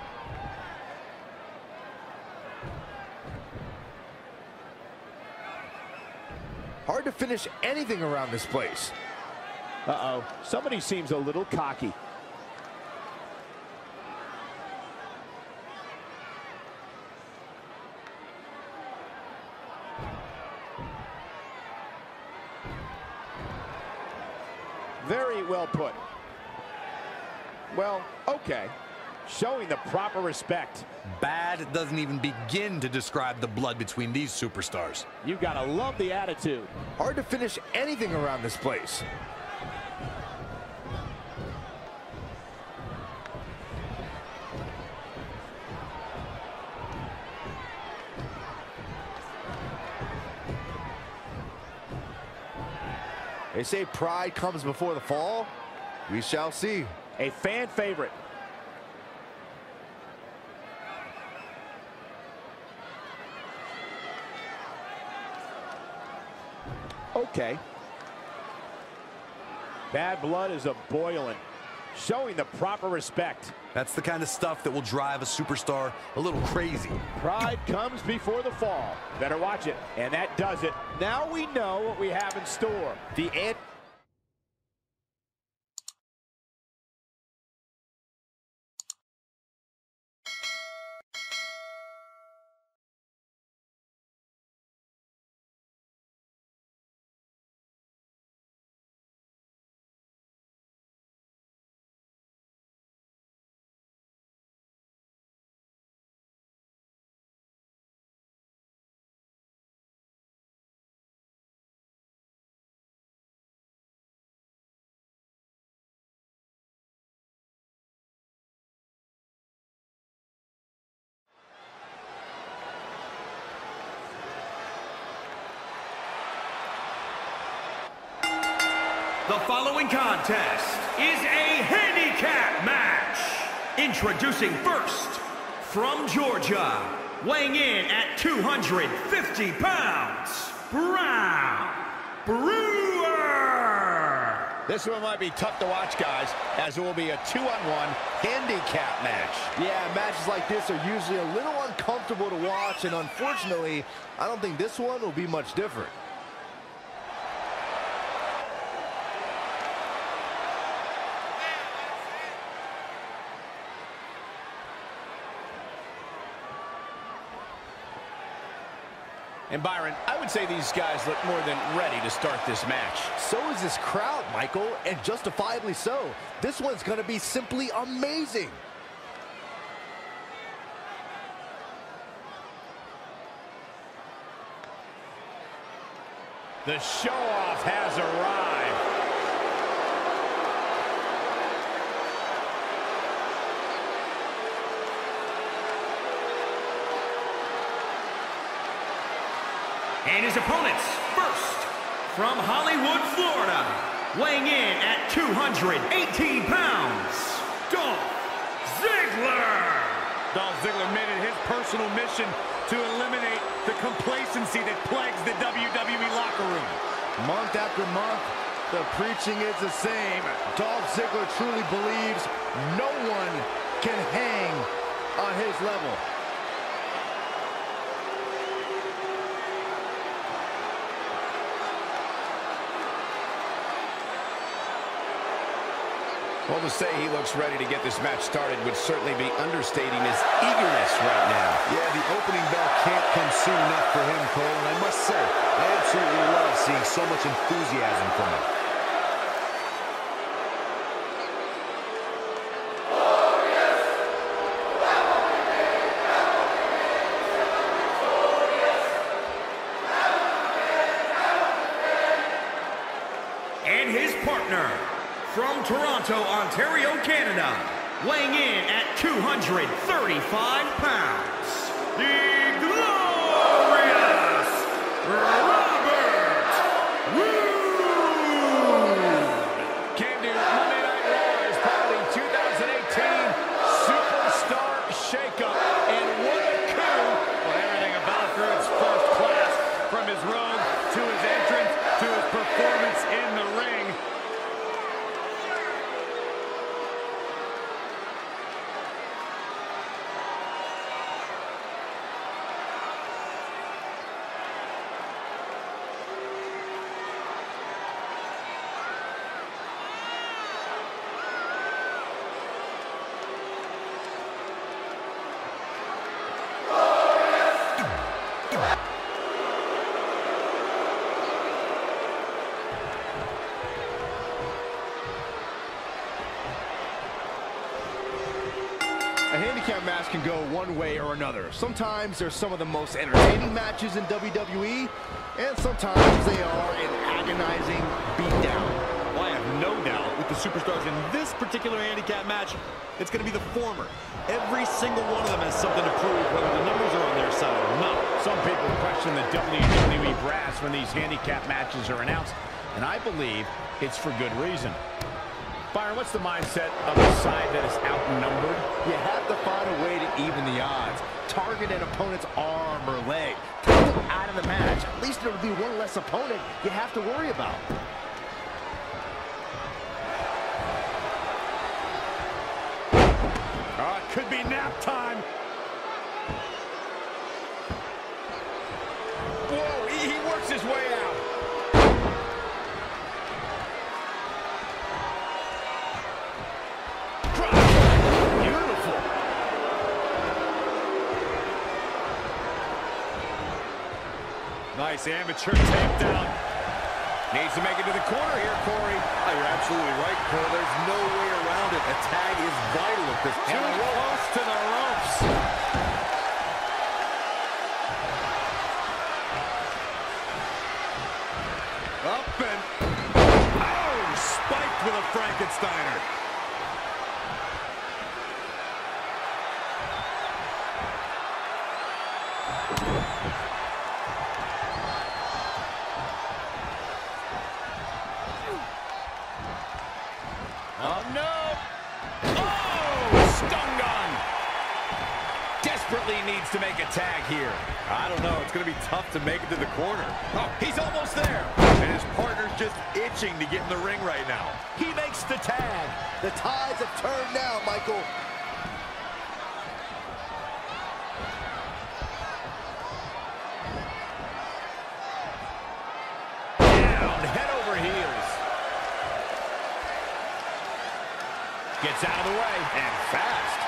Hard to finish anything around this place. Uh-oh, somebody seems a little cocky. Very well put. Well, okay. Showing the proper respect. Bad doesn't even begin to describe the blood between these superstars. You gotta love the attitude. Hard to finish anything around this place. They say pride comes before the fall. We shall see. A fan favorite. Okay. Bad blood is a-boiling. Showing the proper respect. That's the kind of stuff that will drive a superstar a little crazy. Pride comes before the fall. Better watch it. And that does it. Now we know what we have in store. The ant. The following contest is a handicap match. Introducing first, from Georgia, weighing in at two hundred fifty pounds, Brown Brewer. This one might be tough to watch, guys, as it will be a two-on-one handicap match. Yeah, matches like this are usually a little uncomfortable to watch, and unfortunately, I don't think this one will be much different. And Byron, I would say these guys look more than ready to start this match. So is this crowd, Michael, and justifiably so. This one's going to be simply amazing. The show-off has arrived. And his opponents, first, from Hollywood, Florida, weighing in at two hundred eighteen pounds, Dolph Ziggler. Dolph Ziggler made it his personal mission to eliminate the complacency that plagues the W W E locker room. Month after month, the preaching is the same. Dolph Ziggler truly believes no one can hang on his level. Well, to say he looks ready to get this match started would certainly be understating his eagerness right now. Yeah, the opening bell can't come soon enough for him, Cole. And I must say, I absolutely love seeing so much enthusiasm from him. from Toronto, Ontario, Canada, weighing in at two hundred thirty-five pounds, the glorious Robert Roode. Came to Monday Night Raw as part of the two thousand eighteen Superstar Shakeup, and what a coup! Well, everything about Roode's first class, from his robe to his entrance to his performance in the ring. A handicap match can go one way or another. Sometimes they're some of the most entertaining matches in W W E, and sometimes they are an agonizing beatdown. Well, I have no doubt with the superstars in this particular handicap match, it's going to be the former. Every single one of them has something to prove, whether the numbers are on their side or not. Some people question the W W E brass when these handicap matches are announced, and I believe it's for good reason. Byron, what's the mindset of the side that is outnumbered? You have to find a way to even the odds. Target an opponent's arm or leg. Take them out of the match. At least there will be one less opponent you have to worry about. Oh, it could be nap time. Whoa, he, he works his way out. Nice amateur takedown. Needs to make it to the corner here, Corey. Oh, you're absolutely right, Cole. There's no way around it. A tag is vital at this point. Too close to the ropes. Up and... Oh! Spiked with a Frankensteiner. Oh, no! Oh! Stun gun! Desperately needs to make a tag here. I don't know. It's going to be tough to make it to the corner. Oh, he's almost there. And his partner's just itching to get in the ring right now. He makes the tag. The tides have turned now, Michael. Down, head over heels. Gets out of the way, and fast.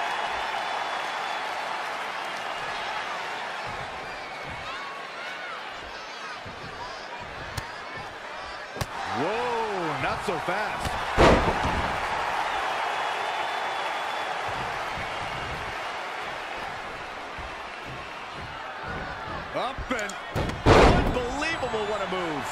Whoa, not so fast. Up and Unbelievable, what a move.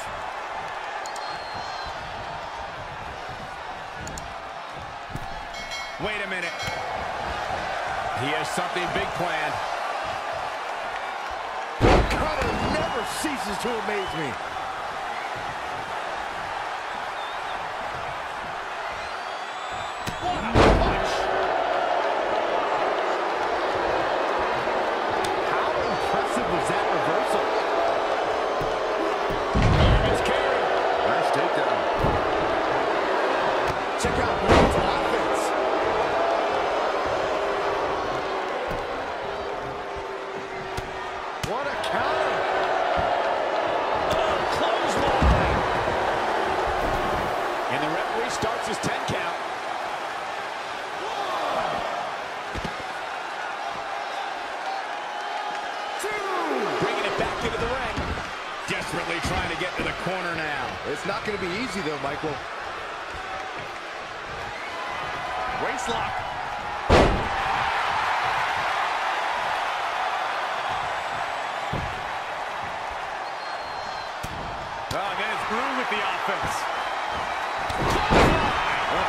Wait a minute. He has something big planned. Cutter never ceases to amaze me. What a punch. How impressive was that reversal? Miz carry. Nice takedown. Check out Roode's offense. What a counter. Oh, clothesline. And the referee starts his ten count. Bringing it back into the ring. Desperately trying to get to the corner now. It's not going to be easy, though, Michael. Waist lock. Oh, man, it's Roode with the offense. Oh,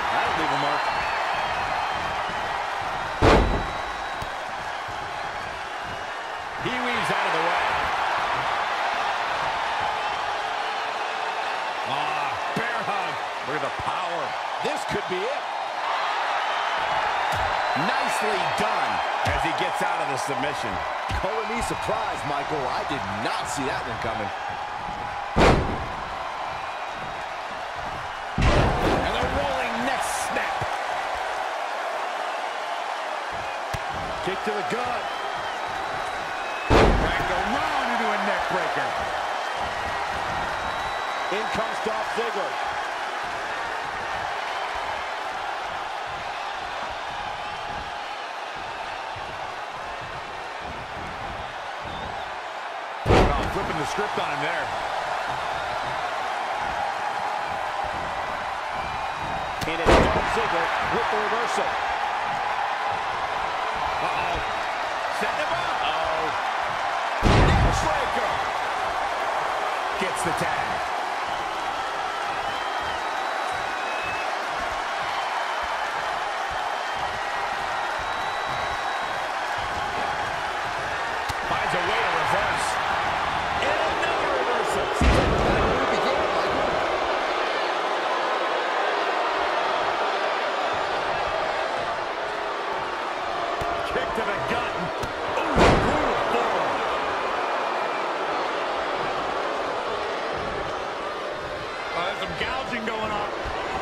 be done as he gets out of the submission. Color me surprised, Michael. I did not see that one coming. And a rolling neck snap. Kick to the gut. Back around into a neck breaker. In comes Dolph Ziggler. Oh, flipping the script on him there. And it's Dolph Ziggler with the reversal. Uh-oh. Setting him up. Uh-oh. Neck breaker. Gets the tag. Finds a way to reverse. And another reversal. Seems like we're back where we began, Michael. Kick to the gut. Ooh, brutal forward. Oh, there's some gouging going on.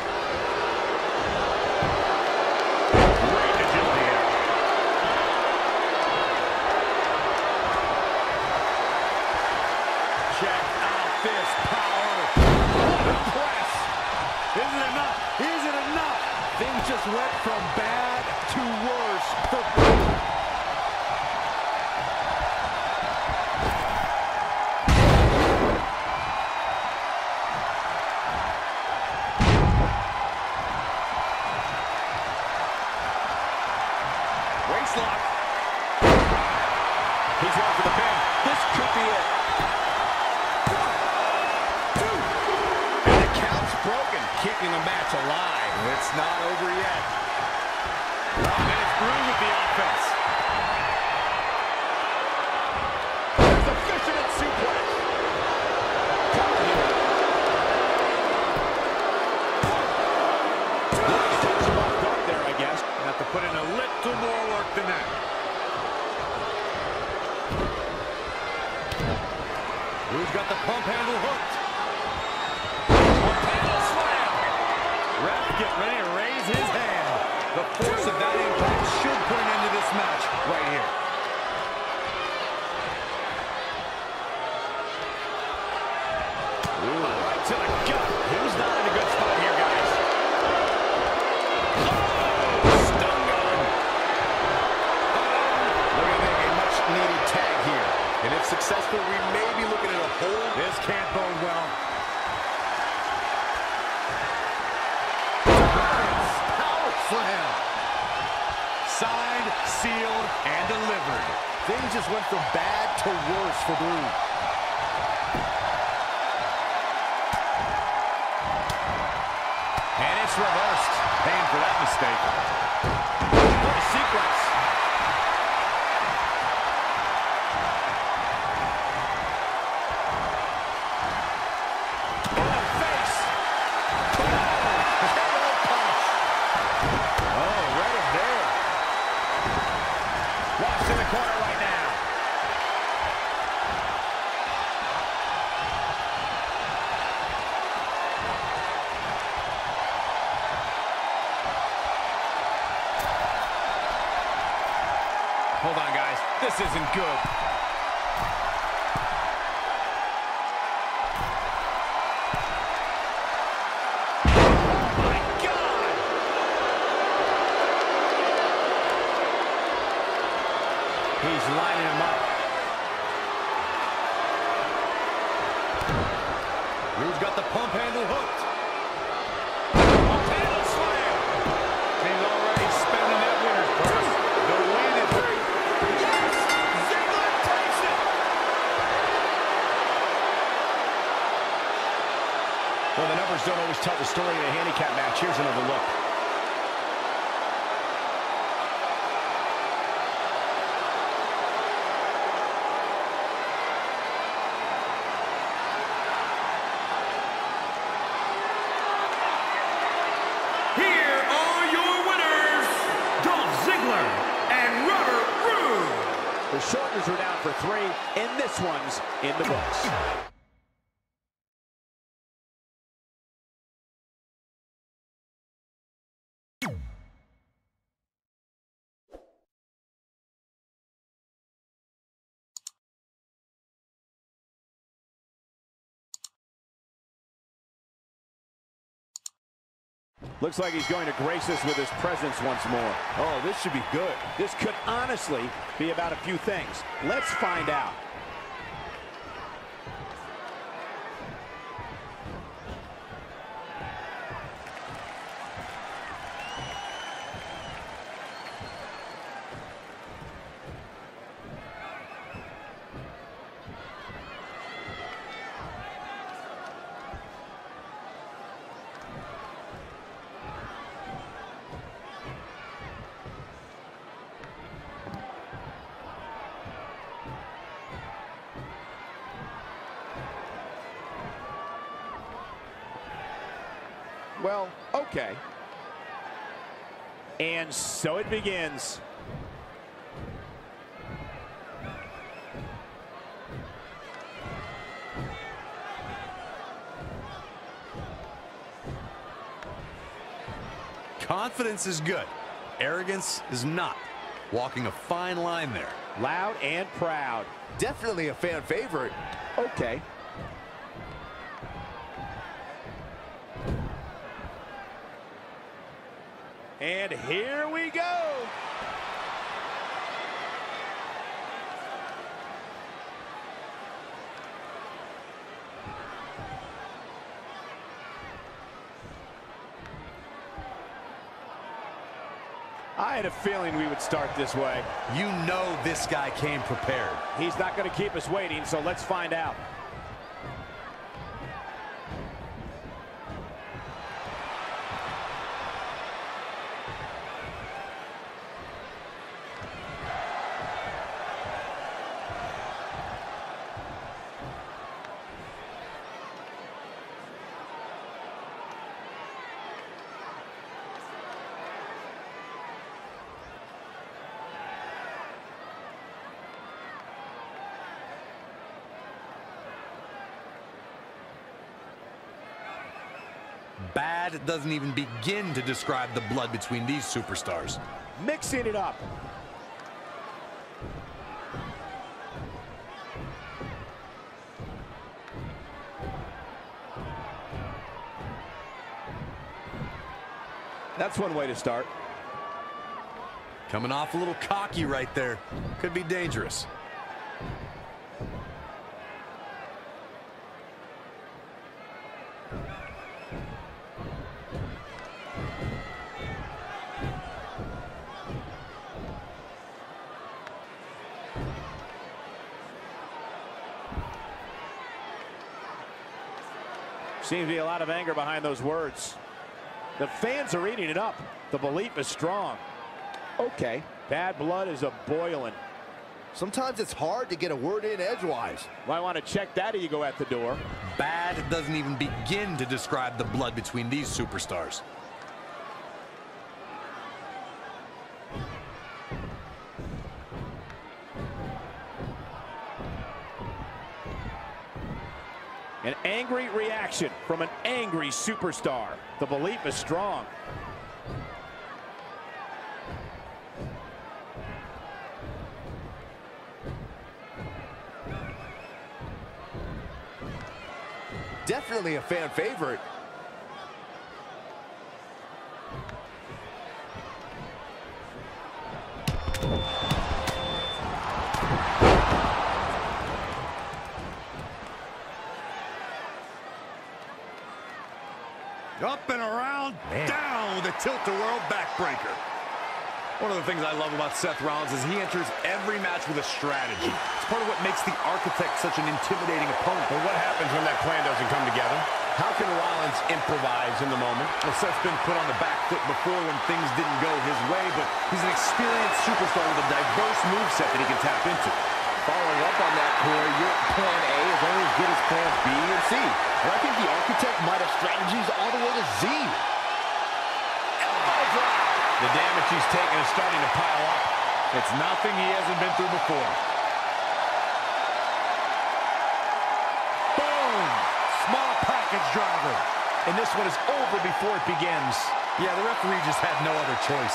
Great agility here. Check out this power. What a press. Is it enough? Is it enough? Things just went from bad to worse for Waist lock. He's going for the pin. This could be it. One, two. And the count's broken, keeping the match alive. It's not over yet. And it's through with the offense. There's a fisherman suplex. Cover here. Nice touch him off guard there, I guess. Have to put in a little more work than that. Who's got the pump handle hooked? Panel slam. Ref get ready to raise his hand. The force of that impact should put an end to this match right here. Ooh. Right to the gut. Who's not in a good spot here, guys? Oh, stun gun. Looking to make a much-needed tag here. And if successful, we may be looking at a hold. This can't bode well. power slam. Signed, sealed, and delivered. Things just went from bad to worse for Blue. And it's reversed. Paying for that mistake. What a sequence. Oh, face. Oh, right in there. Lost in the corner right now. Hold on, guys. This isn't good. Oh, my God! He's lining him up. Who's got the pump handle hooked? Pump handle slam! He's already spending that winner first. The win is great. Yes! Ziggler takes it! Well, the numbers don't always tell the story in a handicap match. Here's another look. Here are your winners, Dolph Ziggler The shoulders are down for three, and this one's in the books. Looks like he's going to grace us with his presence once more. Oh, this should be good. This could honestly be about a few things. Let's find out. Well, okay. And so it begins. Confidence is good. Arrogance is not. Walking a fine line there. Loud and proud. Definitely a fan favorite. Okay. And here we go. I had a feeling we would start this way. You know this guy came prepared. He's not going to keep us waiting, so let's find out. Bad doesn't even begin to describe the blood between these superstars. Mixing it up. That's one way to start. Coming off a little cocky right there. Could be dangerous. Seems to be a lot of anger behind those words. The fans are eating it up. The belief is strong. Okay, bad blood is a boiling. Sometimes it's hard to get a word in edgewise. Might want to check that ego at the door. Bad doesn't even begin to describe the blood between these superstars. An angry reaction from an angry superstar. The belief is strong. Definitely a fan favorite. Up and around, Man. down with a tilt-a-whirl backbreaker. One of the things I love about Seth Rollins is he enters every match with a strategy. It's part of what makes the Architect such an intimidating opponent. But what happens when that plan doesn't come together? How can Rollins improvise in the moment? Well, Seth's been put on the back foot before when things didn't go his way, but he's an experienced superstar with a diverse moveset that he can tap into. Following up on that, Corey, your plan A is only as good as plans B and C. And I think the Architect might have strategies all the way to Z. Elbow drop. The damage he's taken is starting to pile up. It's nothing he hasn't been through before. and this one is over before it begins. Yeah, the referee just had no other choice.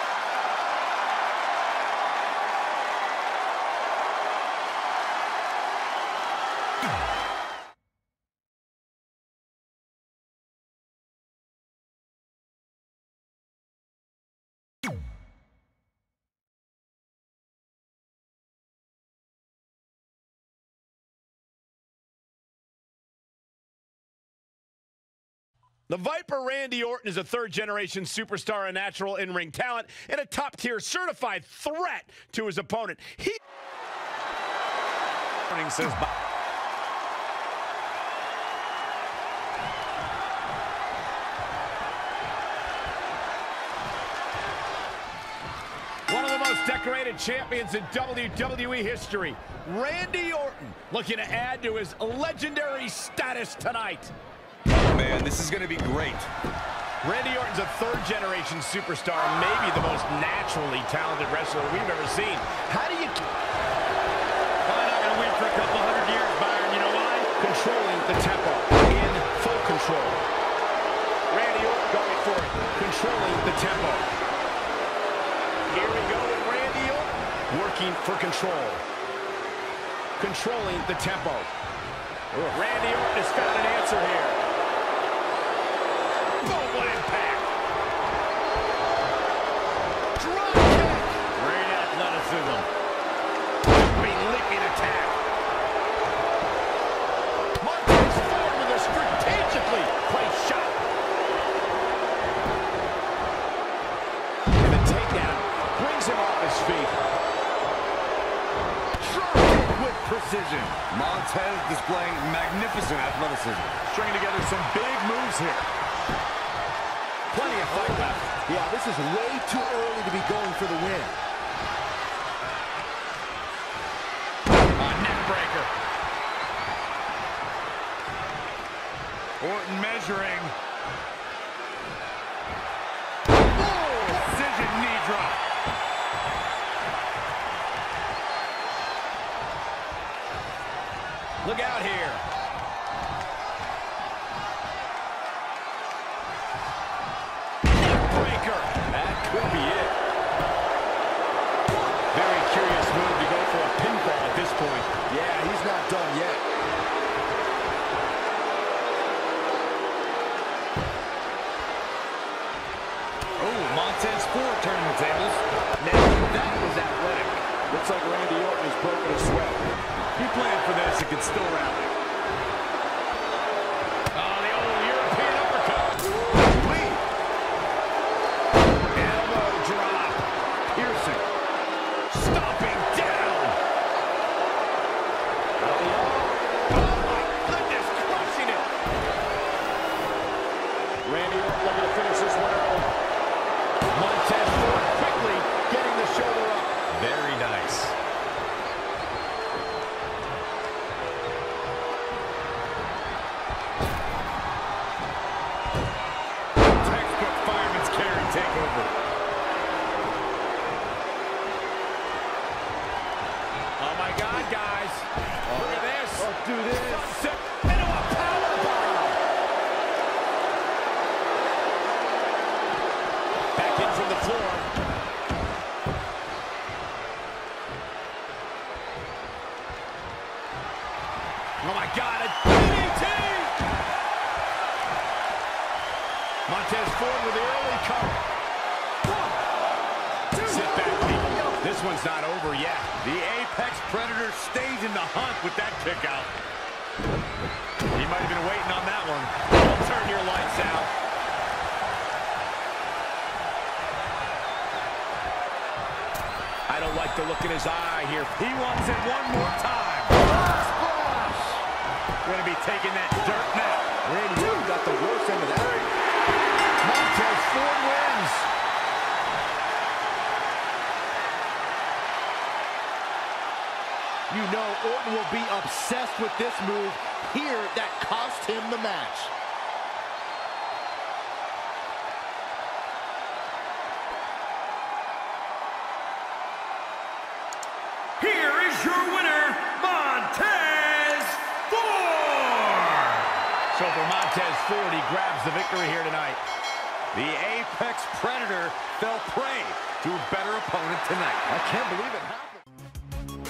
The Viper Randy Orton is a third-generation superstar, a natural in-ring talent, and a top-tier certified threat to his opponent. He says one of the most decorated champions in W W E history, Randy Orton, looking to add to his legendary status tonight. Man, this is going to be great. Randy Orton's a third-generation superstar, maybe the most naturally talented wrestler we've ever seen. How do you... I'm not going to win for a couple hundred years, Byron. You know why? Controlling the tempo. In full control. Randy Orton going for it. Controlling the tempo. Here we go with Randy Orton. Working for control. Controlling the tempo. Randy Orton has found an answer here. Oh, what impact! Drop kick! Great athleticism. Jumping, leaping attack. Montez Ford with a strategically placed shot. And the takedown brings him off his feet. Drop kick with precision. Montez displaying magnificent athleticism. Stringing together some big moves here. Plenty of fight left. Yeah, this is way too early to be going for the win. A neck breaker. Orton measuring. Oh, precision knee drop. Look out here. That could be it. Very curious move to go for a pinfall at this point. Yeah, he's not done yet. Oh, Montez Ford turning the tables. Now, that was athletic. Looks like Randy Orton has broken a sweat. He planned for this, it could still rally. Oh, the old European uppercut. Stomping down. Oh, my goodness, crushing it. Randy Orton looking to finish this one early. Montez Ford quickly getting the shoulder up. Very nice. Textbook fireman's carry takeover. Oh, my God, guys. Oh, look at this. Oh, do this. Sit into a powerbomb. Back in from the floor. Oh, my God, a D D T. Montez Ford with the early cover. Sit back, people. This one's not over yet. The Apex Predator stays in the hunt with that kick out. He might have been waiting on that one. Don't turn your lights out. I don't like the look in his eye here. He wants it one more time. Splash! Going to be taking that dirt now. Randy Orton got the worst end of that. Montez Ford wins. You know Orton will be obsessed with this move here that cost him the match. Here is your winner, Montez Ford. So for Montez forward. He grabs the victory here tonight. The Apex Predator fell prey to a better opponent tonight. I can't believe it happened.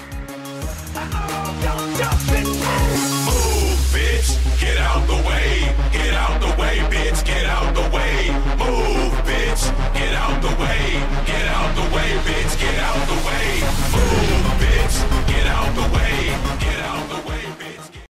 Move, bitch, get out the way.